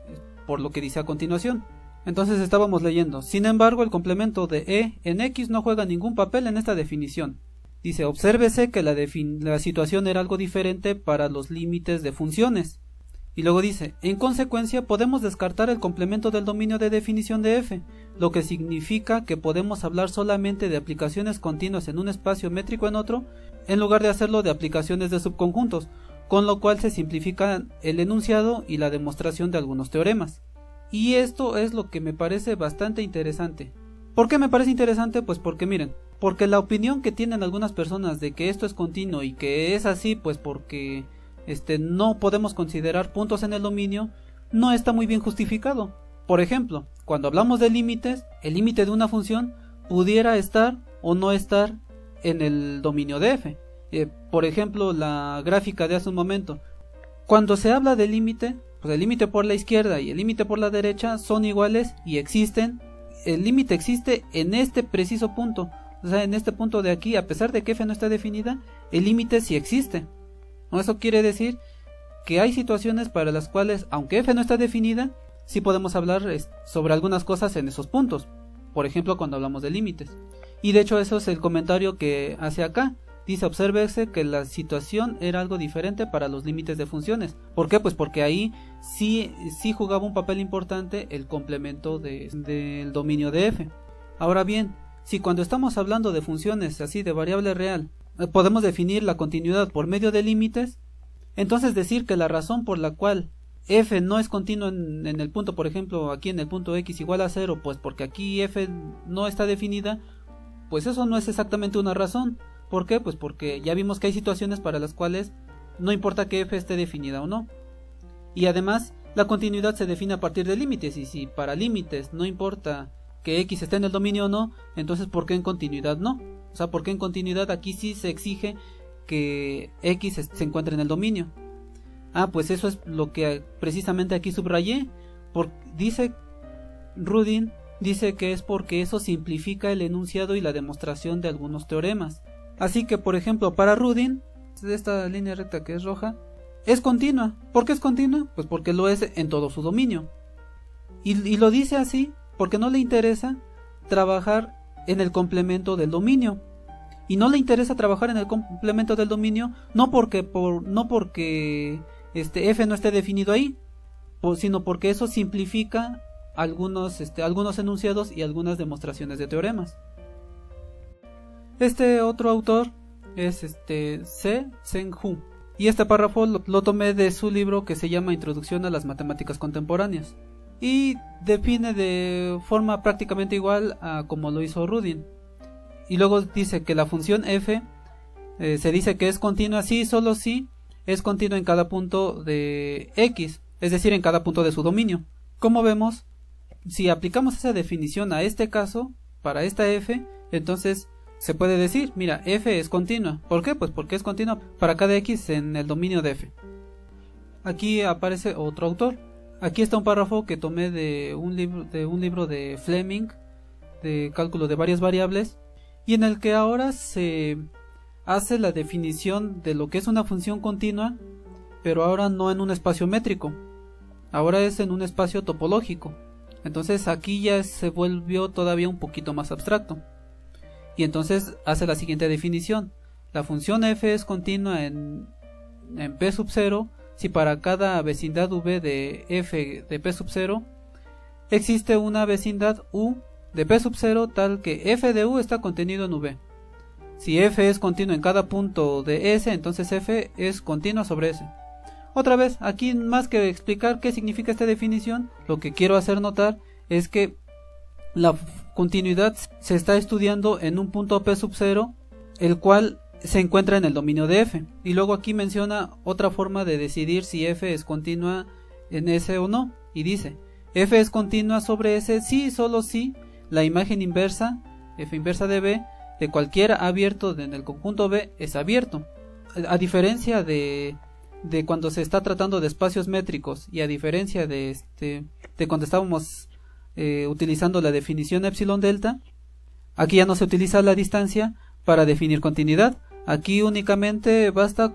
Por lo que dice a continuación. Entonces estábamos leyendo, sin embargo el complemento de e en x no juega ningún papel en esta definición. Dice, obsérvese que la, la situación era algo diferente para los límites de funciones. Y luego dice, en consecuencia podemos descartar el complemento del dominio de definición de f, lo que significa que podemos hablar solamente de aplicaciones continuas en un espacio métrico en otro, en lugar de hacerlo de aplicaciones de subconjuntos, con lo cual se simplifica el enunciado y la demostración de algunos teoremas. Y esto es lo que me parece bastante interesante. ¿Por qué me parece interesante? Pues porque miren, porque la opinión que tienen algunas personas de que esto es continuo y que es así pues porque este, no podemos considerar puntos en el dominio, no está muy bien justificado. Por ejemplo, cuando hablamos de límites, el límite de una función pudiera estar o no estar en el dominio de f. Eh, por ejemplo, la gráfica de hace un momento. Cuando se habla de límite, pues el límite por la izquierda y el límite por la derecha son iguales y existen. El límite existe en este preciso punto, O sea, en este punto de aquí, a pesar de que f no está definida, el límite sí existe. ¿No? Eso quiere decir que hay situaciones para las cuales, aunque f no está definida, sí podemos hablar sobre algunas cosas en esos puntos. Por ejemplo, cuando hablamos de límites. Y de hecho eso es el comentario que hace acá. Dice, obsérvese que la situación era algo diferente para los límites de funciones. ¿Por qué? Pues porque ahí sí, sí jugaba un papel importante el complemento de, del dominio de f. Ahora bien, si cuando estamos hablando de funciones así de variable real, podemos definir la continuidad por medio de límites, entonces decir que la razón por la cual f no es continuo en, en el punto, por ejemplo, aquí en el punto x igual a cero, pues porque aquí f no está definida, pues eso no es exactamente una razón. ¿Por qué? Pues porque ya vimos que hay situaciones para las cuales no importa que f esté definida o no. Y además, la continuidad se define a partir de límites, y si para límites no importa que x esté en el dominio o no, entonces ¿por qué en continuidad no? O sea, ¿por qué en continuidad aquí sí se exige que x se encuentre en el dominio? Ah, pues eso es lo que precisamente aquí subrayé. Por, dice Rudin, dice que es porque eso simplifica el enunciado y la demostración de algunos teoremas. Así que, por ejemplo, para Rudin, esta línea recta que es roja, es continua. ¿Por qué es continua? Pues porque lo es en todo su dominio. Y, y lo dice así porque no le interesa trabajar en el complemento del dominio. Y no le interesa trabajar en el complemento del dominio no porque, por, no porque este, f no esté definido ahí, por, sino porque eso simplifica algunos, este, algunos enunciados y algunas demostraciones de teoremas. Este otro autor es este Se Zheng-Hu, y este párrafo lo, lo tomé de su libro que se llama Introducción a las Matemáticas Contemporáneas, y define de forma prácticamente igual a como lo hizo Rudin. Y luego dice que la función f eh, se dice que es continua si solo si es continua en cada punto de x, es decir, en cada punto de su dominio. Como vemos, si aplicamos esa definición a este caso, para esta f, entonces se puede decir, mira, f es continua. ¿Por qué? Pues porque es continua para cada x en el dominio de f. Aquí aparece otro autor. Aquí está un párrafo que tomé de un libro de, un libro de Fleming, de cálculo de varias variables, y en el que ahora se hace la definición de lo que es una función continua, pero ahora no en un espacio métrico, ahora es en un espacio topológico. Entonces aquí ya se volvió todavía un poquito más abstracto. Y entonces hace la siguiente definición. La función f es continua en, en p sub cero si para cada vecindad v de f de p sub cero existe una vecindad u de p sub cero tal que f de u está contenido en v. Si f es continuo en cada punto de S, entonces f es continua sobre S. Otra vez, aquí más que explicar qué significa esta definición, lo que quiero hacer notar es que la continuidad se está estudiando en un punto p sub cero, el cual se encuentra en el dominio de f. Y luego aquí menciona otra forma de decidir si f es continua en S o no. Y dice, f es continua sobre S si y solo si la imagen inversa, f inversa de b, de cualquier abierto en el conjunto B es abierto. A diferencia de, de cuando se está tratando de espacios métricos, y a diferencia de, este, de cuando estábamos eh, utilizando la definición epsilon delta, aquí ya no se utiliza la distancia para definir continuidad. Aquí únicamente basta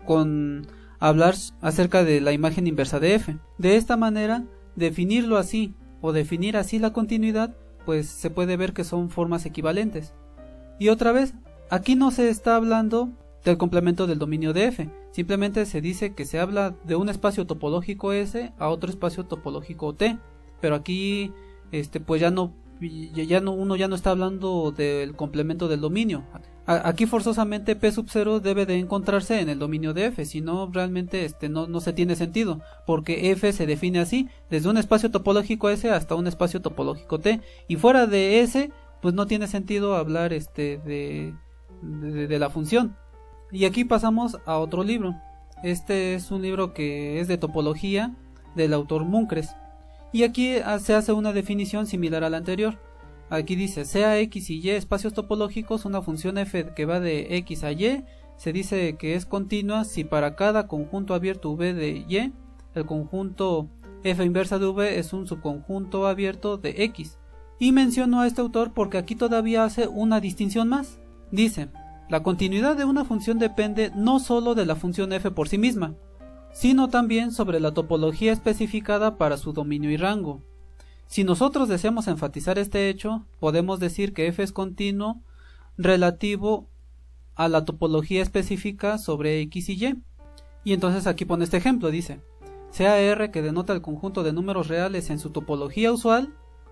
con hablar acerca de la imagen inversa de f. De esta manera, definirlo así o definir así la continuidad, pues se puede ver que son formas equivalentes. Y otra vez, aquí no se está hablando del complemento del dominio de f, simplemente se dice que se habla de un espacio topológico S a otro espacio topológico T, pero aquí este pues ya no ya no uno ya no está hablando del complemento del dominio. Aquí forzosamente p sub cero debe de encontrarse en el dominio de f, si no realmente este no, no se tiene sentido, porque f se define así, desde un espacio topológico S hasta un espacio topológico T, y fuera de S pues no tiene sentido hablar este de, de, de la función. Y aquí pasamos a otro libro. Este es un libro que es de topología del autor Munkres, y aquí se hace una definición similar a la anterior. Aquí dice, sea x y y espacios topológicos, una función f que va de x a y se dice que es continua si para cada conjunto abierto v de y, el conjunto f inversa de v es un subconjunto abierto de x, Y menciono a este autor porque aquí todavía hace una distinción más. Dice, la continuidad de una función depende no solo de la función f por sí misma, sino también sobre la topología especificada para su dominio y rango. Si nosotros deseamos enfatizar este hecho, podemos decir que f es continuo relativo a la topología específica sobre x y y. Y entonces aquí pone este ejemplo, dice, sea R que denota el conjunto de números reales en su topología usual,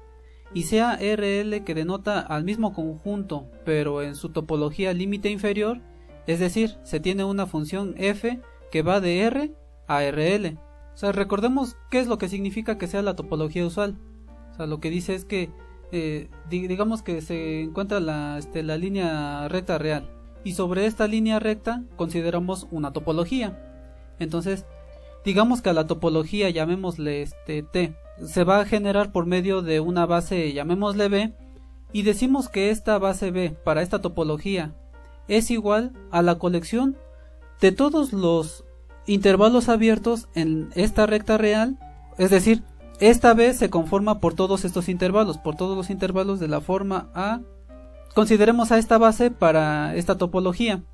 y sea R L que denota al mismo conjunto pero en su topología límite inferior, es decir, se tiene una función f que va de R a R L. O sea, recordemos qué es lo que significa que sea la topología usual. O sea, lo que dice es que eh, digamos que se encuentra la, este, la línea recta real, y sobre esta línea recta consideramos una topología. Entonces, digamos que a la topología, llamémosle este T, se va a generar por medio de una base, llamémosle B, y decimos que esta base B para esta topología es igual a la colección de todos los intervalos abiertos en esta recta real, es decir, esta B se conforma por todos estos intervalos, por todos los intervalos de la forma A. Consideremos a esta base para esta topología,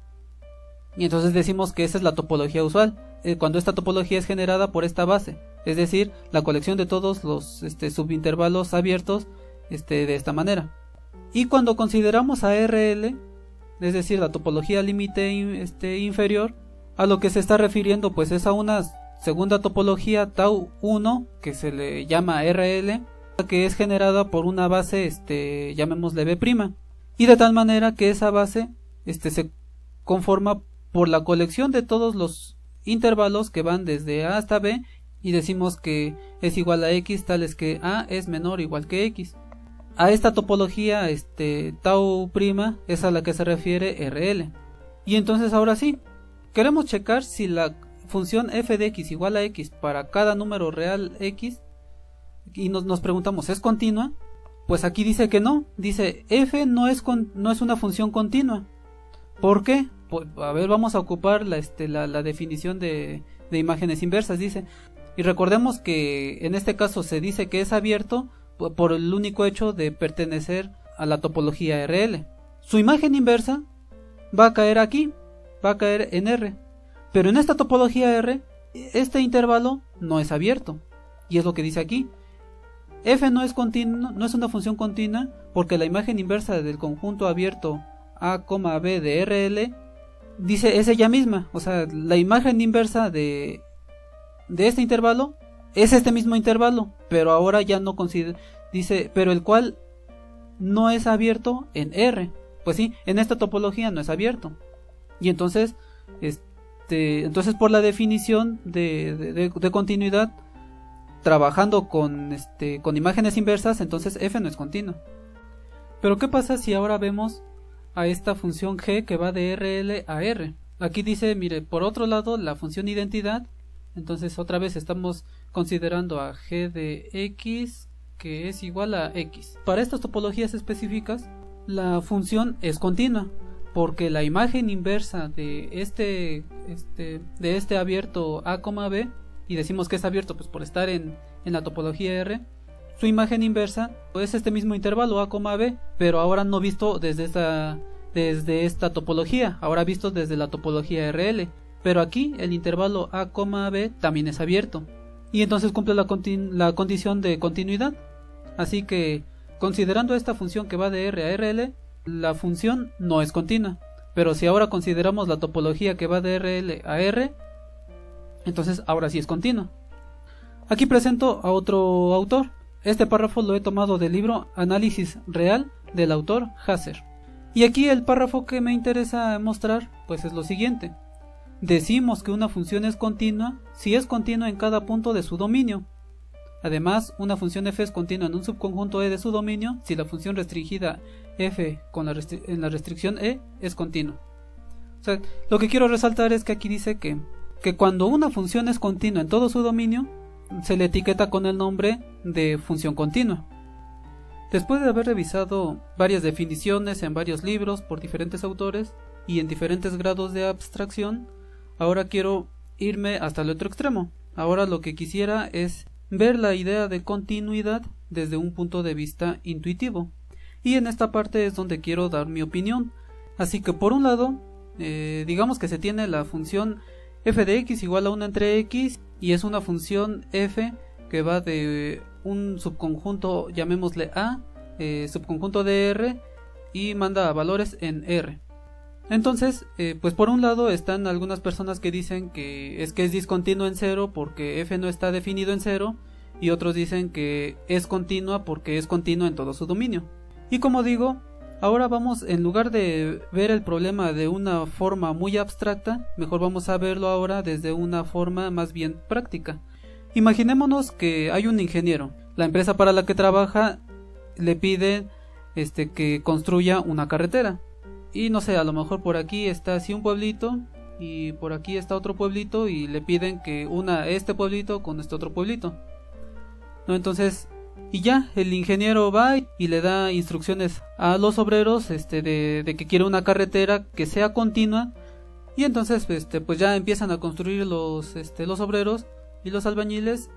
y entonces decimos que esa es la topología usual, eh, cuando esta topología es generada por esta base, es decir, la colección de todos los este, subintervalos abiertos este, de esta manera. Y cuando consideramos a R L, es decir, la topología límite este, inferior, a lo que se está refiriendo pues es a una segunda topología tau uno que se le llama R L, que es generada por una base, este, llamémosle B', y de tal manera que esa base este, se conforma por la colección de todos los intervalos que van desde A hasta B, y decimos que es igual a X, tales que A es menor o igual que X. A esta topología este, tau' es a la que se refiere R L. Y entonces ahora sí, queremos checar si la función f de x igual a x para cada número real x, y nos, nos preguntamos, ¿es continua? Pues aquí dice que no, dice f no es, con, no es una función continua. ¿Por qué? Pues, a ver, vamos a ocupar la, este, la, la definición de, de imágenes inversas, dice, y recordemos que en este caso se dice que es abierto por, por el único hecho de pertenecer a la topología R L. Su imagen inversa va a caer aquí, va a caer en R, pero en esta topología R, este intervalo no es abierto, y es lo que dice aquí. F no es continua, no es una función continua, porque la imagen inversa del conjunto abierto A, B de R L dice es ella misma, o sea, la imagen inversa de, de este intervalo es este mismo intervalo, pero ahora ya no considera, dice, pero el cual no es abierto en R. Pues sí, en esta topología no es abierto. Y entonces, este, entonces por la definición de, de, de, de continuidad, trabajando con, este, con imágenes inversas, entonces f no es continua. Pero ¿qué pasa si ahora vemos a esta función g que va de R L a R? Aquí dice, mire, por otro lado la función identidad, entonces otra vez estamos considerando a g de x que es igual a x. Para estas topologías específicas la función es continua, porque la imagen inversa de este, este, de este abierto A, B, y decimos que es abierto pues por estar en, en la topología R, su imagen inversa es este mismo intervalo A, B, pero ahora no visto desde esta, desde esta topología, ahora visto desde la topología R L, pero aquí el intervalo A, B también es abierto, y entonces cumple la, la condición de continuidad. Así que, considerando esta función que va de R a R L, la función no es continua, pero si ahora consideramos la topología que va de R L a R, entonces ahora sí es continua. Aquí presento a otro autor. Este párrafo lo he tomado del libro Análisis Real del autor Hasser. Y aquí el párrafo que me interesa mostrar pues es lo siguiente. Decimos que una función es continua si es continua en cada punto de su dominio. Además, una función f es continua en un subconjunto E de su dominio si la función restringida f con la restri en la restricción E es continua. O sea, lo que quiero resaltar es que aquí dice que, que cuando una función es continua en todo su dominio, se le etiqueta con el nombre de función continua. Después de haber revisado varias definiciones en varios libros por diferentes autores y en diferentes grados de abstracción, ahora quiero irme hasta el otro extremo. Ahora lo que quisiera es ver la idea de continuidad desde un punto de vista intuitivo. Y en esta parte es donde quiero dar mi opinión. Así que por un lado, eh, digamos que se tiene la función f de x igual a uno entre x, y es una función f que va de un subconjunto, llamémosle A, eh, subconjunto de R, y manda valores en R. Entonces, eh, pues por un lado están algunas personas que dicen que es que es discontinuo en cero porque f no está definido en cero, y otros dicen que es continua porque es continua en todo su dominio. Y como digo, ahora vamos, en lugar de ver el problema de una forma muy abstracta, mejor vamos a verlo ahora desde una forma más bien práctica. Imaginémonos que hay un ingeniero, la empresa para la que trabaja le pide este, que construya una carretera. Y no sé, a lo mejor por aquí está así un pueblito y por aquí está otro pueblito y le piden que una este pueblito con este otro pueblito, ¿no? Entonces, y ya, el ingeniero va y le da instrucciones a los obreros este, de, de que quiere una carretera que sea continua, y entonces este, pues ya empiezan a construir los, este, los obreros y los albañiles,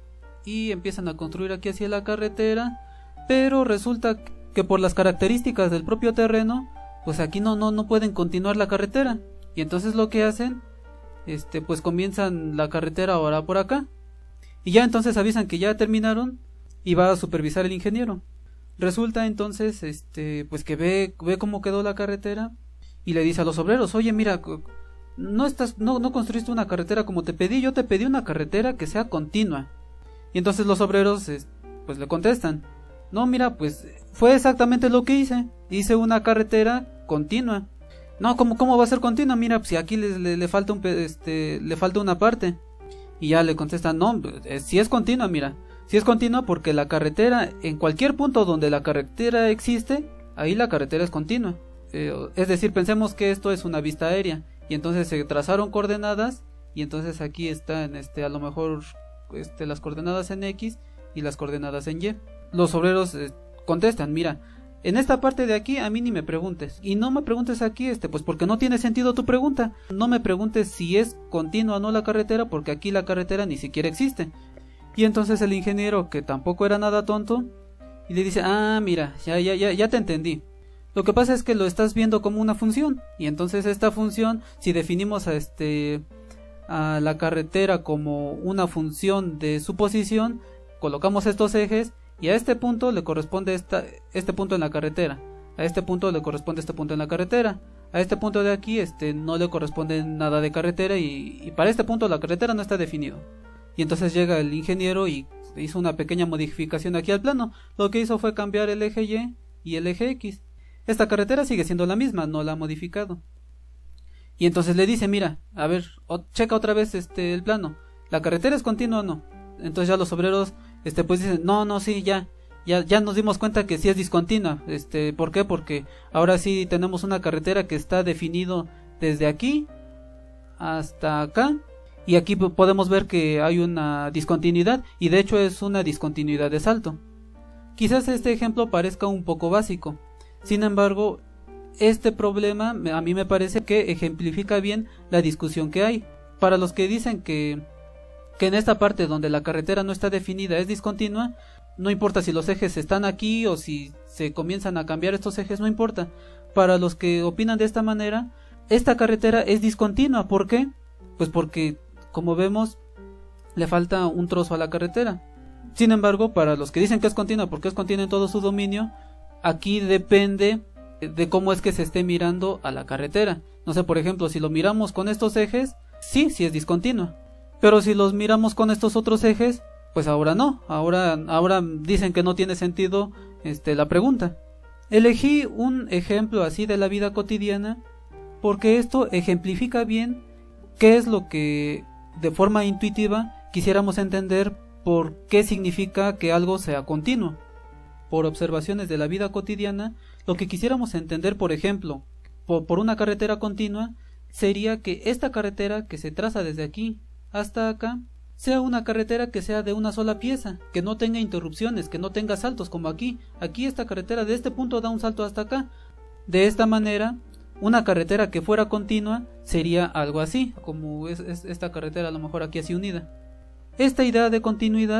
y empiezan a construir aquí hacia la carretera, pero resulta que por las características del propio terreno, pues aquí no, no, no pueden continuar la carretera, y entonces lo que hacen, este, pues comienzan la carretera ahora por acá, y ya entonces avisan que ya terminaron, y va a supervisar el ingeniero. Resulta entonces, este, pues que ve, ve cómo quedó la carretera, y le dice a los obreros, oye mira, no estás, no, no construiste una carretera como te pedí, yo te pedí una carretera que sea continua. Y entonces los obreros, pues le contestan, no mira, pues fue exactamente lo que hice, hice una carretera continua. No, ¿cómo, cómo va a ser continua? Mira, pues si aquí le, le, le falta un, este, le falta una parte. Y ya le contestan, no, si es continua, mira, si es continua porque la carretera, en cualquier punto donde la carretera existe, ahí la carretera es continua. Eh, es decir, pensemos que esto es una vista aérea, y entonces se trazaron coordenadas, y entonces aquí están, este, a lo mejor, este, las coordenadas en X y las coordenadas en Y. Los obreros eh, contestan, mira, en esta parte de aquí a mí ni me preguntes, y no me preguntes aquí, este, pues porque no tiene sentido tu pregunta. No me preguntes si es continua o no la carretera, porque aquí la carretera ni siquiera existe. Y entonces el ingeniero, que tampoco era nada tonto, y le dice, ah, mira, ya, ya, ya, ya te entendí. Lo que pasa es que lo estás viendo como una función, y entonces esta función, si definimos a este a la carretera como una función de su posición, colocamos estos ejes, y a este punto le corresponde esta, este punto en la carretera, a este punto le corresponde este punto en la carretera, a este punto de aquí este no le corresponde nada de carretera, y, y para este punto la carretera no está definido. Y entonces llega el ingeniero y hizo una pequeña modificación aquí al plano. Lo que hizo fue cambiar el eje Y y el eje X. Esta carretera sigue siendo la misma, no la ha modificado. Y entonces le dice, mira, a ver, o, checa otra vez este el plano, ¿la carretera es continua o no? Entonces ya los obreros este pues dicen, no, no, sí, ya, ya, ya nos dimos cuenta que sí es discontinua. Este, ¿por qué? Porque ahora sí tenemos una carretera que está definido desde aquí hasta acá, y aquí podemos ver que hay una discontinuidad, y de hecho es una discontinuidad de salto. Quizás este ejemplo parezca un poco básico, sin embargo, este problema a mí me parece que ejemplifica bien la discusión que hay. Para los que dicen que, que en esta parte donde la carretera no está definida es discontinua, no importa si los ejes están aquí o si se comienzan a cambiar estos ejes, no importa. Para los que opinan de esta manera, esta carretera es discontinua. ¿Por qué? Pues porque, como vemos, le falta un trozo a la carretera. Sin embargo, para los que dicen que es continua porque es continua en todo su dominio, aquí depende de cómo es que se esté mirando a la carretera. No sé, por ejemplo, si lo miramos con estos ejes, sí, sí es discontinua. Pero si los miramos con estos otros ejes, pues ahora no. Ahora, ahora dicen que no tiene sentido este, la pregunta. Elegí un ejemplo así de la vida cotidiana porque esto ejemplifica bien qué es lo que de forma intuitiva quisiéramos entender por qué significa que algo sea continuo. Por observaciones de la vida cotidiana, lo que quisiéramos entender, por ejemplo, por, por una carretera continua, sería que esta carretera que se traza desde aquí hasta acá, sea una carretera que sea de una sola pieza, que no tenga interrupciones, que no tenga saltos como aquí. Aquí esta carretera de este punto da un salto hasta acá. De esta manera, una carretera que fuera continua sería algo así, como es, es esta carretera a lo mejor aquí así unida. Esta idea de continuidad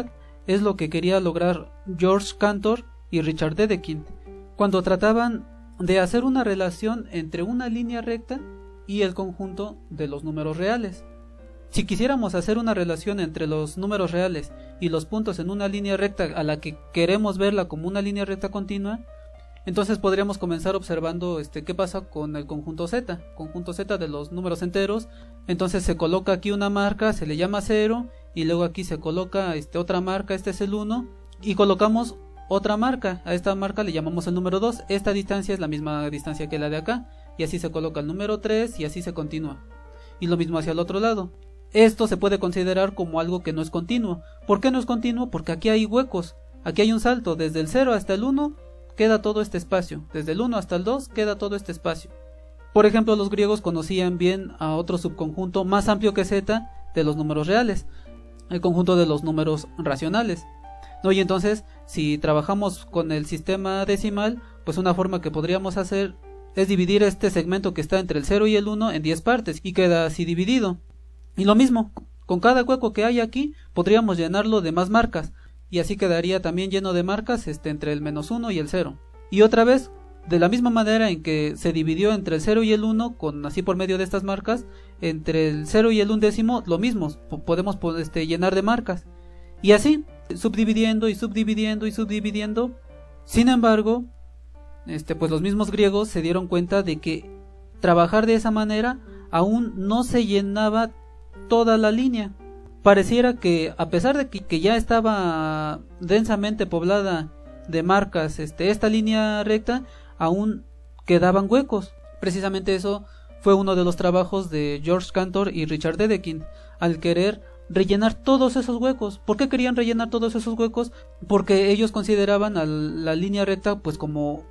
es lo que quería lograr George Cantor y Richard Dedekind cuando trataban de hacer una relación entre una línea recta y el conjunto de los números reales. Si quisiéramos hacer una relación entre los números reales y los puntos en una línea recta a la que queremos verla como una línea recta continua, entonces podríamos comenzar observando este, qué pasa con el conjunto Z, conjunto Z de los números enteros. Entonces se coloca aquí una marca, se le llama cero, y luego aquí se coloca este, otra marca, este es el uno, y colocamos otra marca, a esta marca le llamamos el número dos, esta distancia es la misma distancia que la de acá, y así se coloca el número tres y así se continúa, y lo mismo hacia el otro lado. Esto se puede considerar como algo que no es continuo. ¿Por qué no es continuo? Porque aquí hay huecos, aquí hay un salto, desde el cero hasta el uno queda todo este espacio, desde el uno hasta el dos queda todo este espacio. Por ejemplo, los griegos conocían bien a otro subconjunto más amplio que Z de los números reales, el conjunto de los números racionales, ¿no? Y entonces, si trabajamos con el sistema decimal, pues una forma que podríamos hacer es dividir este segmento que está entre el cero y el uno en diez partes, y queda así dividido. Y lo mismo, con cada hueco que hay aquí, podríamos llenarlo de más marcas, y así quedaría también lleno de marcas este, entre el menos uno y el cero. Y otra vez, de la misma manera en que se dividió entre el cero y el uno, con así por medio de estas marcas, entre el cero y el undécimo, lo mismo, podemos este, llenar de marcas. Y así, subdividiendo y subdividiendo y subdividiendo. Sin embargo, este, pues los mismos griegos se dieron cuenta de que trabajar de esa manera aún no se llenaba toda la línea. Pareciera que a pesar de que, que ya estaba densamente poblada de marcas este, esta línea recta, aún quedaban huecos. Precisamente eso fue uno de los trabajos de George Cantor y Richard Dedekind, al querer rellenar todos esos huecos. ¿Por qué querían rellenar todos esos huecos? Porque ellos consideraban a la línea recta pues como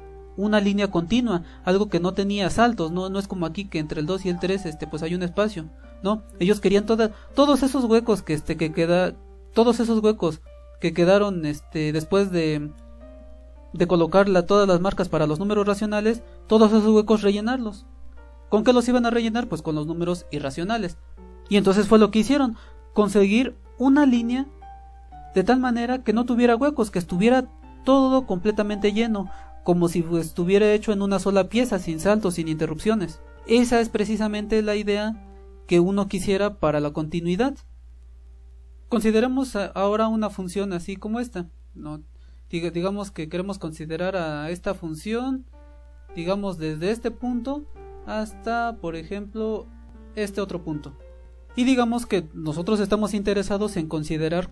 una línea continua, algo que no tenía saltos, no, no es como aquí que entre el dos y el tres este, pues hay un espacio. No, ellos querían toda, todos esos huecos que este que queda, todos esos huecos que quedaron este después de de colocar la, todas las marcas para los números racionales, todos esos huecos rellenarlos. ¿Con qué los iban a rellenar? Pues con los números irracionales. Y entonces fue lo que hicieron, conseguir una línea de tal manera que no tuviera huecos, que estuviera todo completamente lleno, como si estuviera hecho en una sola pieza, sin saltos, sin interrupciones. Esa es precisamente la idea que uno quisiera para la continuidad. Consideremos ahora una función así como esta, ¿no? Digamos que queremos considerar a esta función, digamos desde este punto hasta, por ejemplo, este otro punto. Y digamos que nosotros estamos interesados en considerar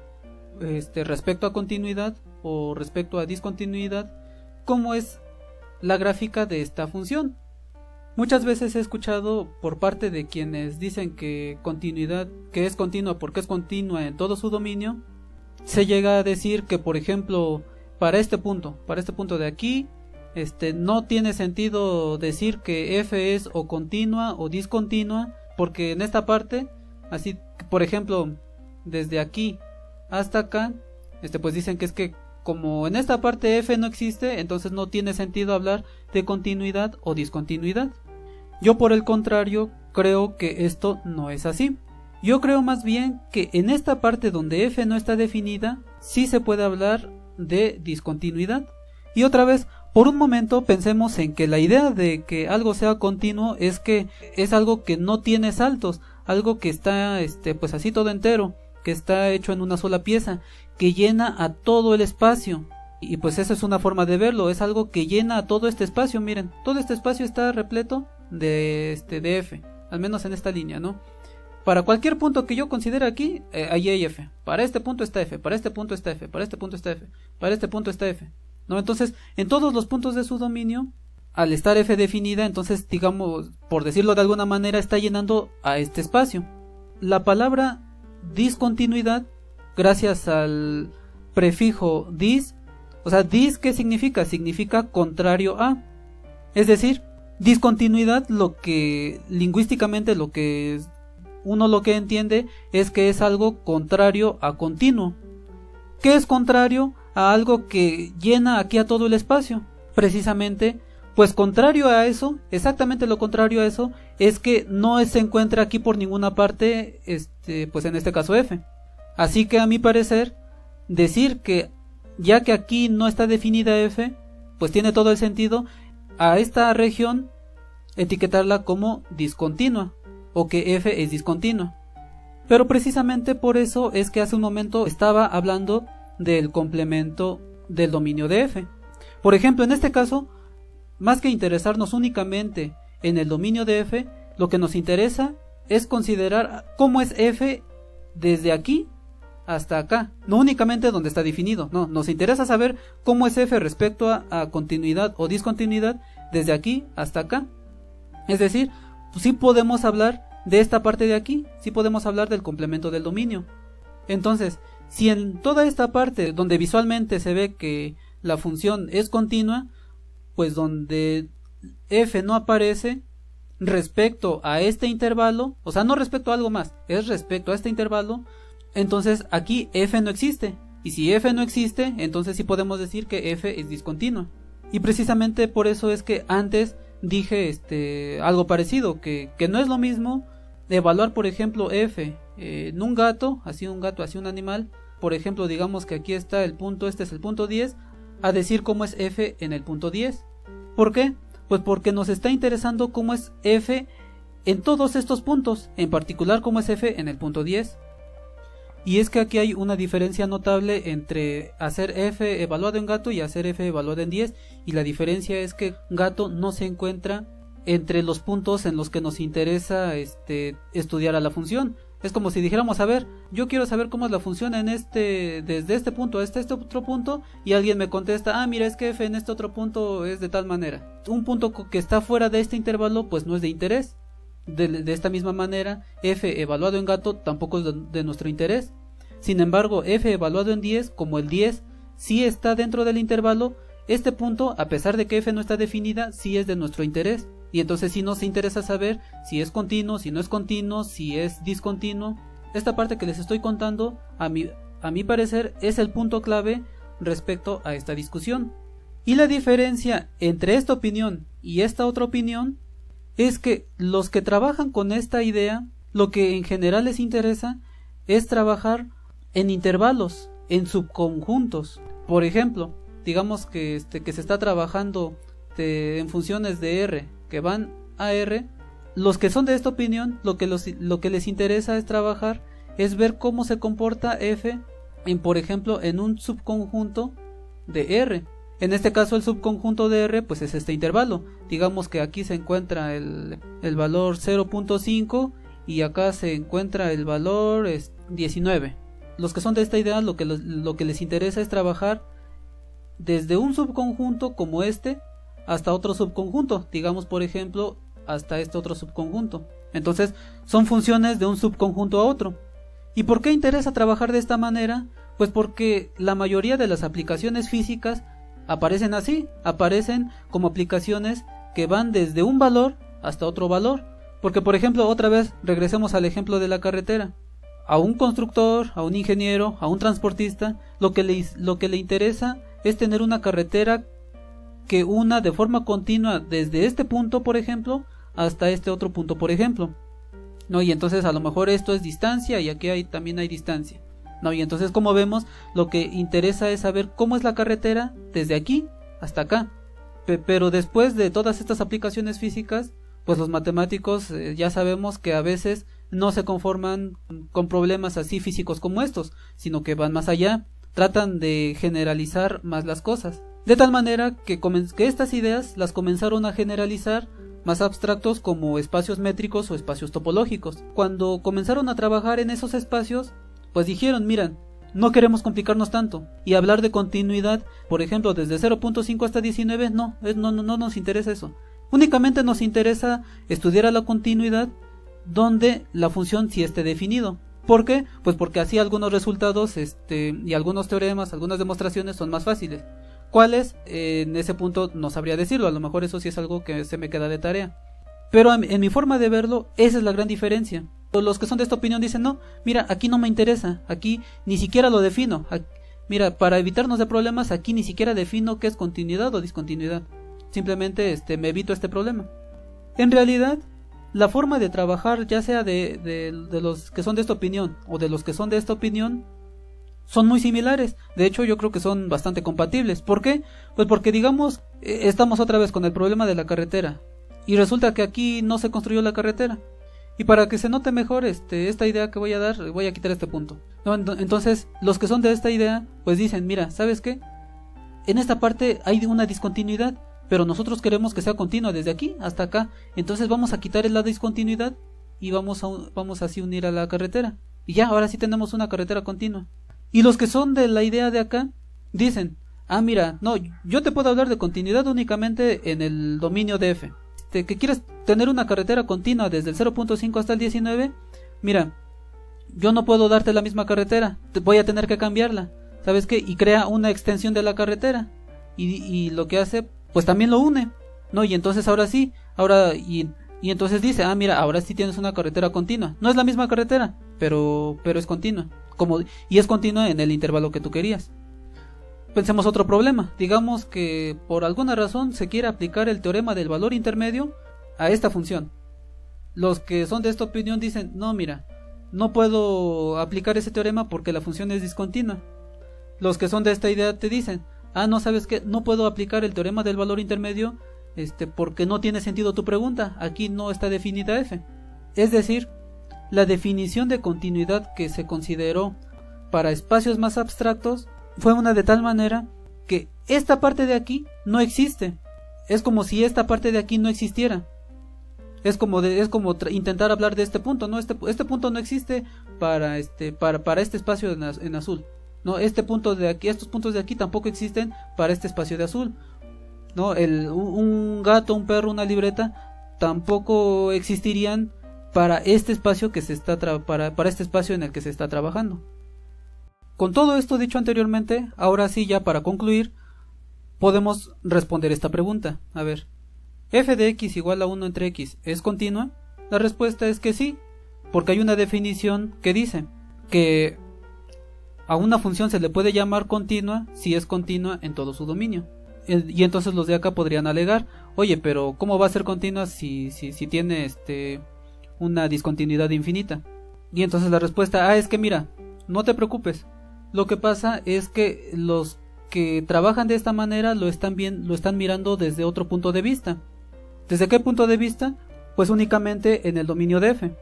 este, respecto a continuidad o respecto a discontinuidad, cómo es la gráfica de esta función. Muchas veces he escuchado por parte de quienes dicen que continuidad, que es continua porque es continua en todo su dominio, se llega a decir que, por ejemplo, para este punto, para este punto de aquí, este, no tiene sentido decir que f es o continua o discontinua, porque en esta parte, así, por ejemplo, desde aquí hasta acá, este, pues dicen que es que como en esta parte f no existe, entonces no tiene sentido hablar de continuidad o discontinuidad. Yo, por el contrario, creo que esto no es así. Yo creo más bien que en esta parte donde f no está definida, sí se puede hablar de discontinuidad. Y otra vez, por un momento pensemos en que la idea de que algo sea continuo es que es algo que no tiene saltos, algo que está este, pues así todo entero, que está hecho en una sola pieza, que llena a todo el espacio. Y pues esa es una forma de verlo, es algo que llena a todo este espacio. Miren, todo este espacio está repleto de, este, de f, al menos en esta línea, ¿no? Para cualquier punto que yo considere aquí, eh, ahí hay f. Para este punto está f, para este punto está f, para este punto está f, para este punto está f, ¿no? Entonces, en todos los puntos de su dominio, al estar f definida, entonces, digamos, por decirlo de alguna manera, está llenando a este espacio. La palabra discontinuidad, gracias al prefijo dis, o sea, dis, ¿qué significa? Significa contrario a. Es decir, discontinuidad, lo que lingüísticamente lo que uno lo que entiende es que es algo contrario a continuo. ¿Qué es contrario a algo que llena aquí a todo el espacio? Precisamente, pues contrario a eso, exactamente lo contrario a eso, es que no se encuentra aquí por ninguna parte, este, pues en este caso f. Así que a mi parecer, decir que ya que aquí no está definida f, pues tiene todo el sentido a esta región etiquetarla como discontinua, o que f es discontinua. Pero precisamente por eso es que hace un momento estaba hablando del complemento del dominio de f. Por ejemplo, en este caso, más que interesarnos únicamente en el dominio de f, lo que nos interesa es considerar cómo es f desde aquí hasta acá, no únicamente donde está definido, no, nos interesa saber cómo es f respecto a, a continuidad o discontinuidad desde aquí hasta acá. Es decir, pues sí podemos hablar de esta parte de aquí, sí podemos hablar del complemento del dominio. Entonces, si en toda esta parte donde visualmente se ve que la función es continua, pues donde f no aparece respecto a este intervalo, o sea, no respecto a algo más, es respecto a este intervalo, entonces aquí f no existe. Y si f no existe, entonces sí podemos decir que f es discontinua. Y precisamente por eso es que antes dije este algo parecido, que, que no es lo mismo evaluar, por ejemplo, f eh, en un gato, así un gato, así un animal, por ejemplo, digamos que aquí está el punto, este es el punto diez, a decir cómo es f en el punto diez. ¿Por qué? Pues porque nos está interesando cómo es f en todos estos puntos, en particular cómo es f en el punto diez. Y es que aquí hay una diferencia notable entre hacer f evaluado en gato y hacer f evaluado en diez, y la diferencia es que gato no se encuentra entre los puntos en los que nos interesa este, estudiar a la función. Es como si dijéramos, a ver, yo quiero saber cómo es la función en este, desde este punto hasta este otro punto, y alguien me contesta, ah, mira, es que f en este otro punto es de tal manera. Un punto que está fuera de este intervalo pues no es de interés. De, de esta misma manera, f evaluado en gato tampoco es de, de nuestro interés. Sin embargo, f evaluado en diez, como el diez sí está dentro del intervalo, este punto, a pesar de que f no está definida, sí es de nuestro interés. Y entonces sí nos interesa saber si es continuo, si no es continuo, si es discontinuo. Esta parte que les estoy contando, a mi, a mi parecer, es el punto clave respecto a esta discusión. Y la diferencia entre esta opinión y esta otra opinión es que los que trabajan con esta idea, lo que en general les interesa es trabajar en intervalos, en subconjuntos. Por ejemplo, digamos que, este, que se está trabajando de, en funciones de R que van a R. Los que son de esta opinión, lo que, los, lo que les interesa es trabajar, es ver cómo se comporta f en, por ejemplo, en un subconjunto de R. En este caso el subconjunto de R pues es este intervalo. Digamos que aquí se encuentra el, el valor cero punto cinco y acá se encuentra el valor es, diecinueve. Los que son de esta idea, lo que, lo, lo que les interesa es trabajar desde un subconjunto como este hasta otro subconjunto, digamos por ejemplo hasta este otro subconjunto. Entonces son funciones de un subconjunto a otro. ¿Y por qué interesa trabajar de esta manera? Pues porque la mayoría de las aplicaciones físicas aparecen así, aparecen como aplicaciones que van desde un valor hasta otro valor. Porque por ejemplo, otra vez regresemos al ejemplo de la carretera. A un constructor, a un ingeniero, a un transportista, lo que le, lo que le interesa es tener una carretera que una de forma continua desde este punto, por ejemplo, hasta este otro punto, por ejemplo. ¿No? Y entonces a lo mejor esto es distancia y aquí hay, también hay distancia. ¿No? Y entonces, como vemos, lo que interesa es saber cómo es la carretera desde aquí hasta acá. P- pero después de todas estas aplicaciones físicas, pues los matemáticos eh, ya sabemos que a veces no se conforman con problemas así físicos como estos, sino que van más allá, tratan de generalizar más las cosas. De tal manera que, que estas ideas las comenzaron a generalizar más abstractos como espacios métricos o espacios topológicos. Cuando comenzaron a trabajar en esos espacios, pues dijeron, miren, no queremos complicarnos tanto, y hablar de continuidad, por ejemplo, desde cero punto cinco hasta diecinueve, no, no, no, no nos interesa eso. Únicamente nos interesa estudiar a la continuidad donde la función sí esté definido. ¿Por qué? Pues porque así algunos resultados este, y algunos teoremas, algunas demostraciones son más fáciles. ¿Cuáles? Eh, en ese punto no sabría decirlo, a lo mejor eso sí es algo que se me queda de tarea. Pero en mi forma de verlo, esa es la gran diferencia. Los que son de esta opinión dicen, no, mira, aquí no me interesa, aquí ni siquiera lo defino. Aquí, mira, para evitarnos de problemas, aquí ni siquiera defino qué es continuidad o discontinuidad. Simplemente este, me evito este problema. En realidad, la forma de trabajar, ya sea de, de, de los que son de esta opinión o de los que son de esta opinión, son muy similares. De hecho, yo creo que son bastante compatibles. ¿Por qué? Pues porque, digamos, eh, estamos otra vez con el problema de la carretera y resulta que aquí no se construyó la carretera. Y para que se note mejor este, esta idea que voy a dar, voy a quitar este punto, ¿no? Entonces, los que son de esta idea, pues dicen, mira, ¿sabes qué? En esta parte hay una discontinuidad, pero nosotros queremos que sea continua desde aquí hasta acá. Entonces vamos a quitar la discontinuidad y vamos a, vamos así unir a la carretera. Y ya, ahora sí tenemos una carretera continua. Y los que son de la idea de acá, dicen, ah, mira, no, yo te puedo hablar de continuidad únicamente en el dominio de F. Este, que quieres tener una carretera continua desde el cero punto cinco hasta el diecinueve, mira, yo no puedo darte la misma carretera, te voy a tener que cambiarla, ¿sabes qué? Y crea una extensión de la carretera, y, y lo que hace, pues también lo une, ¿no? Y entonces ahora sí, ahora, y, y entonces dice, ah, mira, ahora sí tienes una carretera continua, no es la misma carretera, pero, pero es continua, como, y es continua en el intervalo que tú querías. Pensemos otro problema, digamos que por alguna razón se quiere aplicar el teorema del valor intermedio a esta función. Los que son de esta opinión dicen, no, mira, no puedo aplicar ese teorema porque la función es discontinua. Los que son de esta idea te dicen, ah, no, ¿sabes qué? No puedo aplicar el teorema del valor intermedio este, porque no tiene sentido tu pregunta, aquí no está definida F. Es decir, la definición de continuidad que se consideró para espacios más abstractos fue una de tal manera que esta parte de aquí no existe. Es como si esta parte de aquí no existiera. Es como de, es como intentar hablar de este punto, no, este, este punto no existe para este para para este espacio en, en azul. No, este punto de aquí, estos puntos de aquí tampoco existen para este espacio de azul. No, el un gato, un perro, una libreta tampoco existirían para este espacio que se está tra para para este espacio en el que se está trabajando. Con todo esto dicho anteriormente, ahora sí, ya para concluir, podemos responder esta pregunta. A ver, ¿f de x igual a uno entre x es continua? La respuesta es que sí, porque hay una definición que dice que a una función se le puede llamar continua si es continua en todo su dominio. Y entonces los de acá podrían alegar, oye, pero ¿cómo va a ser continua si, si, si tiene este, una discontinuidad infinita? Y entonces la respuesta, ah, es que mira, no te preocupes. Lo que pasa es que los que trabajan de esta manera lo están bien, lo están mirando desde otro punto de vista. ¿Desde qué punto de vista? Pues únicamente en el dominio de F.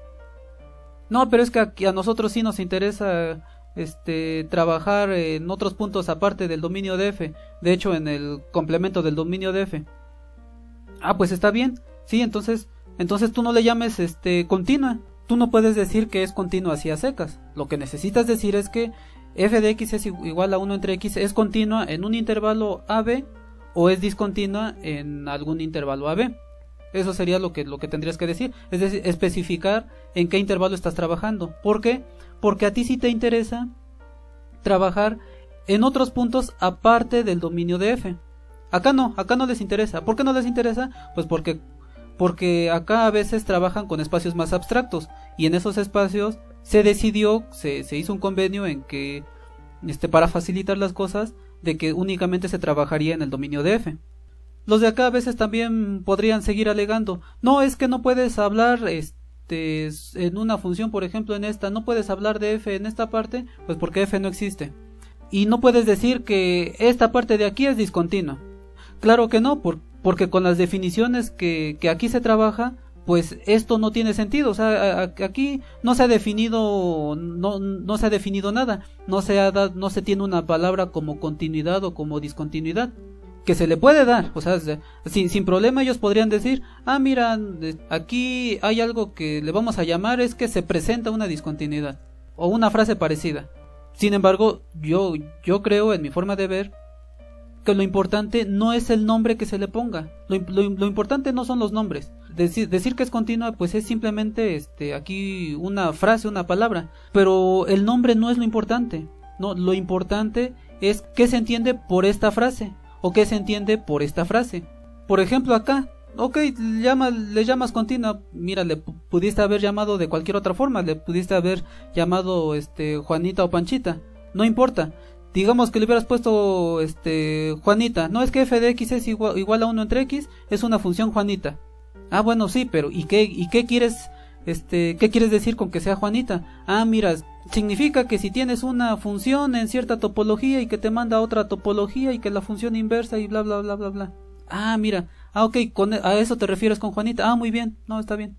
No, pero es que aquí a nosotros sí nos interesa este trabajar en otros puntos aparte del dominio de F. De hecho, en el complemento del dominio de F. Ah, pues está bien. Sí, entonces, entonces tú no le llames este continua. Tú no puedes decir que es continua así a secas. Lo que necesitas decir es que f de x es igual a uno entre x es continua en un intervalo A B o es discontinua en algún intervalo A B. Eso sería lo que, lo que tendrías que decir, es decir, especificar en qué intervalo estás trabajando. ¿Por qué? Porque a ti sí te interesa trabajar en otros puntos aparte del dominio de F. Acá no, acá no les interesa. ¿Por qué no les interesa? Pues porque, porque acá a veces trabajan con espacios más abstractos y en esos espacios se decidió, se, se hizo un convenio en que, este, para facilitar las cosas, de que únicamente se trabajaría en el dominio de F. Los de acá a veces también podrían seguir alegando, no, es que no puedes hablar este, en una función, por ejemplo en esta, no puedes hablar de F en esta parte, pues porque F no existe. Y no puedes decir que esta parte de aquí es discontinua. Claro que no, por, porque con las definiciones que, que aquí se trabaja, pues esto no tiene sentido. O sea, a, a, aquí no se ha definido no, no se ha definido nada, no se ha dado, no se tiene una palabra como continuidad o como discontinuidad que se le puede dar. O sea, sin, sin problema ellos podrían decir, ah, mira, aquí hay algo que le vamos a llamar, es que se presenta una discontinuidad o una frase parecida. Sin embargo, yo, yo creo, en mi forma de ver, que lo importante no es el nombre que se le ponga, lo, lo, lo importante no son los nombres. Decir, decir que es continua, pues es simplemente este, aquí una frase, una palabra, pero el nombre no es lo importante. No, lo importante es qué se entiende por esta frase o qué se entiende por esta frase. Por ejemplo acá, ok, llama, le llamas continua, mira, le pudiste haber llamado de cualquier otra forma, le pudiste haber llamado este Juanita o Panchita, no importa. Digamos que le hubieras puesto este Juanita, no, es que f de x es igual, igual a uno entre x, es una función Juanita. Ah, bueno, sí, pero ¿y qué, y qué quieres este qué quieres decir con que sea Juanita? Ah, mira, significa que si tienes una función en cierta topología y que te manda a otra topología y que la función inversa y bla bla bla bla bla. Ah, mira, ah ok, con, a eso te refieres con Juanita. Ah, muy bien, no, está bien.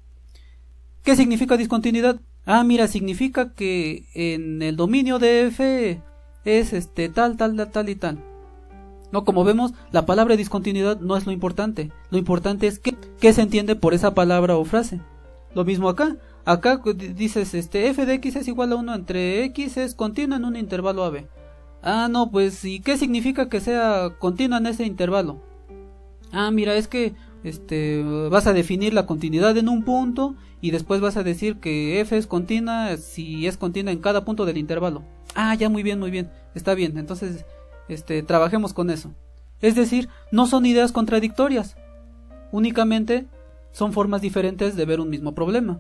¿Qué significa discontinuidad? Ah, mira, significa que en el dominio de F es este tal, tal, tal, tal y tal. No, como vemos, la palabra discontinuidad no es lo importante. Lo importante es qué, qué se entiende por esa palabra o frase. Lo mismo acá. Acá dices, este, f de x es igual a uno entre x es continua en un intervalo A B. Ah, no, pues, ¿y qué significa que sea continua en ese intervalo? Ah, mira, es que este, vas a definir la continuidad en un punto y después vas a decir que f es continua si es continua en cada punto del intervalo. Ah, ya, muy bien, muy bien, está bien, entonces, este, trabajemos con eso. Es decir, no son ideas contradictorias, únicamente son formas diferentes de ver un mismo problema.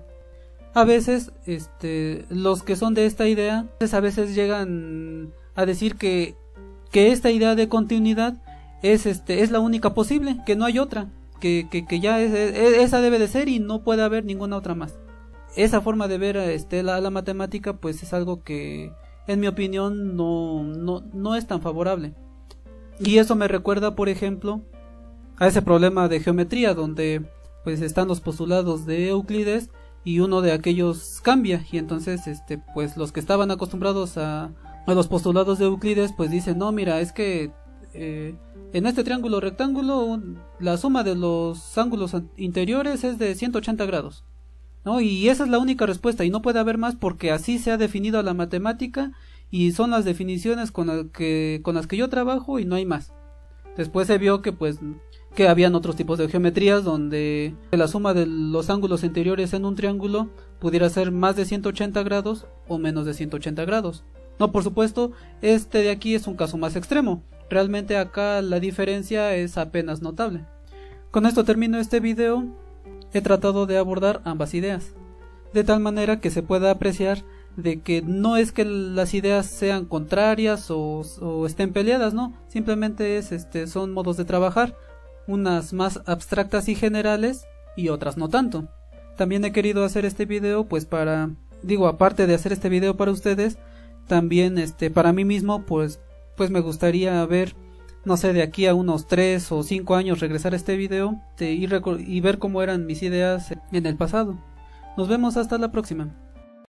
A veces, este, los que son de esta idea, a veces llegan a decir que, que esta idea de continuidad es, este, es la única posible, que no hay otra, que, que, que ya es, es, esa debe de ser y no puede haber ninguna otra más. Esa forma de ver, este, la, la matemática, pues es algo que, en mi opinión, no, no, no es tan favorable. Y eso me recuerda, por ejemplo, a ese problema de geometría, donde pues están los postulados de Euclides y uno de aquellos cambia, y entonces este pues los que estaban acostumbrados a, a los postulados de Euclides pues dicen, no, mira, es que eh, en este triángulo rectángulo un, la suma de los ángulos interiores es de ciento ochenta grados, ¿no? Y esa es la única respuesta y no puede haber más porque así se ha definido la matemática y son las definiciones con, la que, con las que yo trabajo y no hay más. Después se vio que pues que habían otros tipos de geometrías donde la suma de los ángulos interiores en un triángulo pudiera ser más de ciento ochenta grados o menos de ciento ochenta grados. No, por supuesto, este de aquí es un caso más extremo. Realmente acá la diferencia es apenas notable. Con esto termino este video. He tratado de abordar ambas ideas, de tal manera que se pueda apreciar de que no es que las ideas sean contrarias o, o estén peleadas, no, simplemente es, este, son modos de trabajar, unas más abstractas y generales y otras no tanto. También he querido hacer este video pues para, digo, aparte de hacer este video para ustedes, también este para mí mismo pues pues me gustaría ver, no sé, de aquí a unos tres o cinco años regresar a este video y, y ver cómo eran mis ideas en el pasado. Nos vemos hasta la próxima.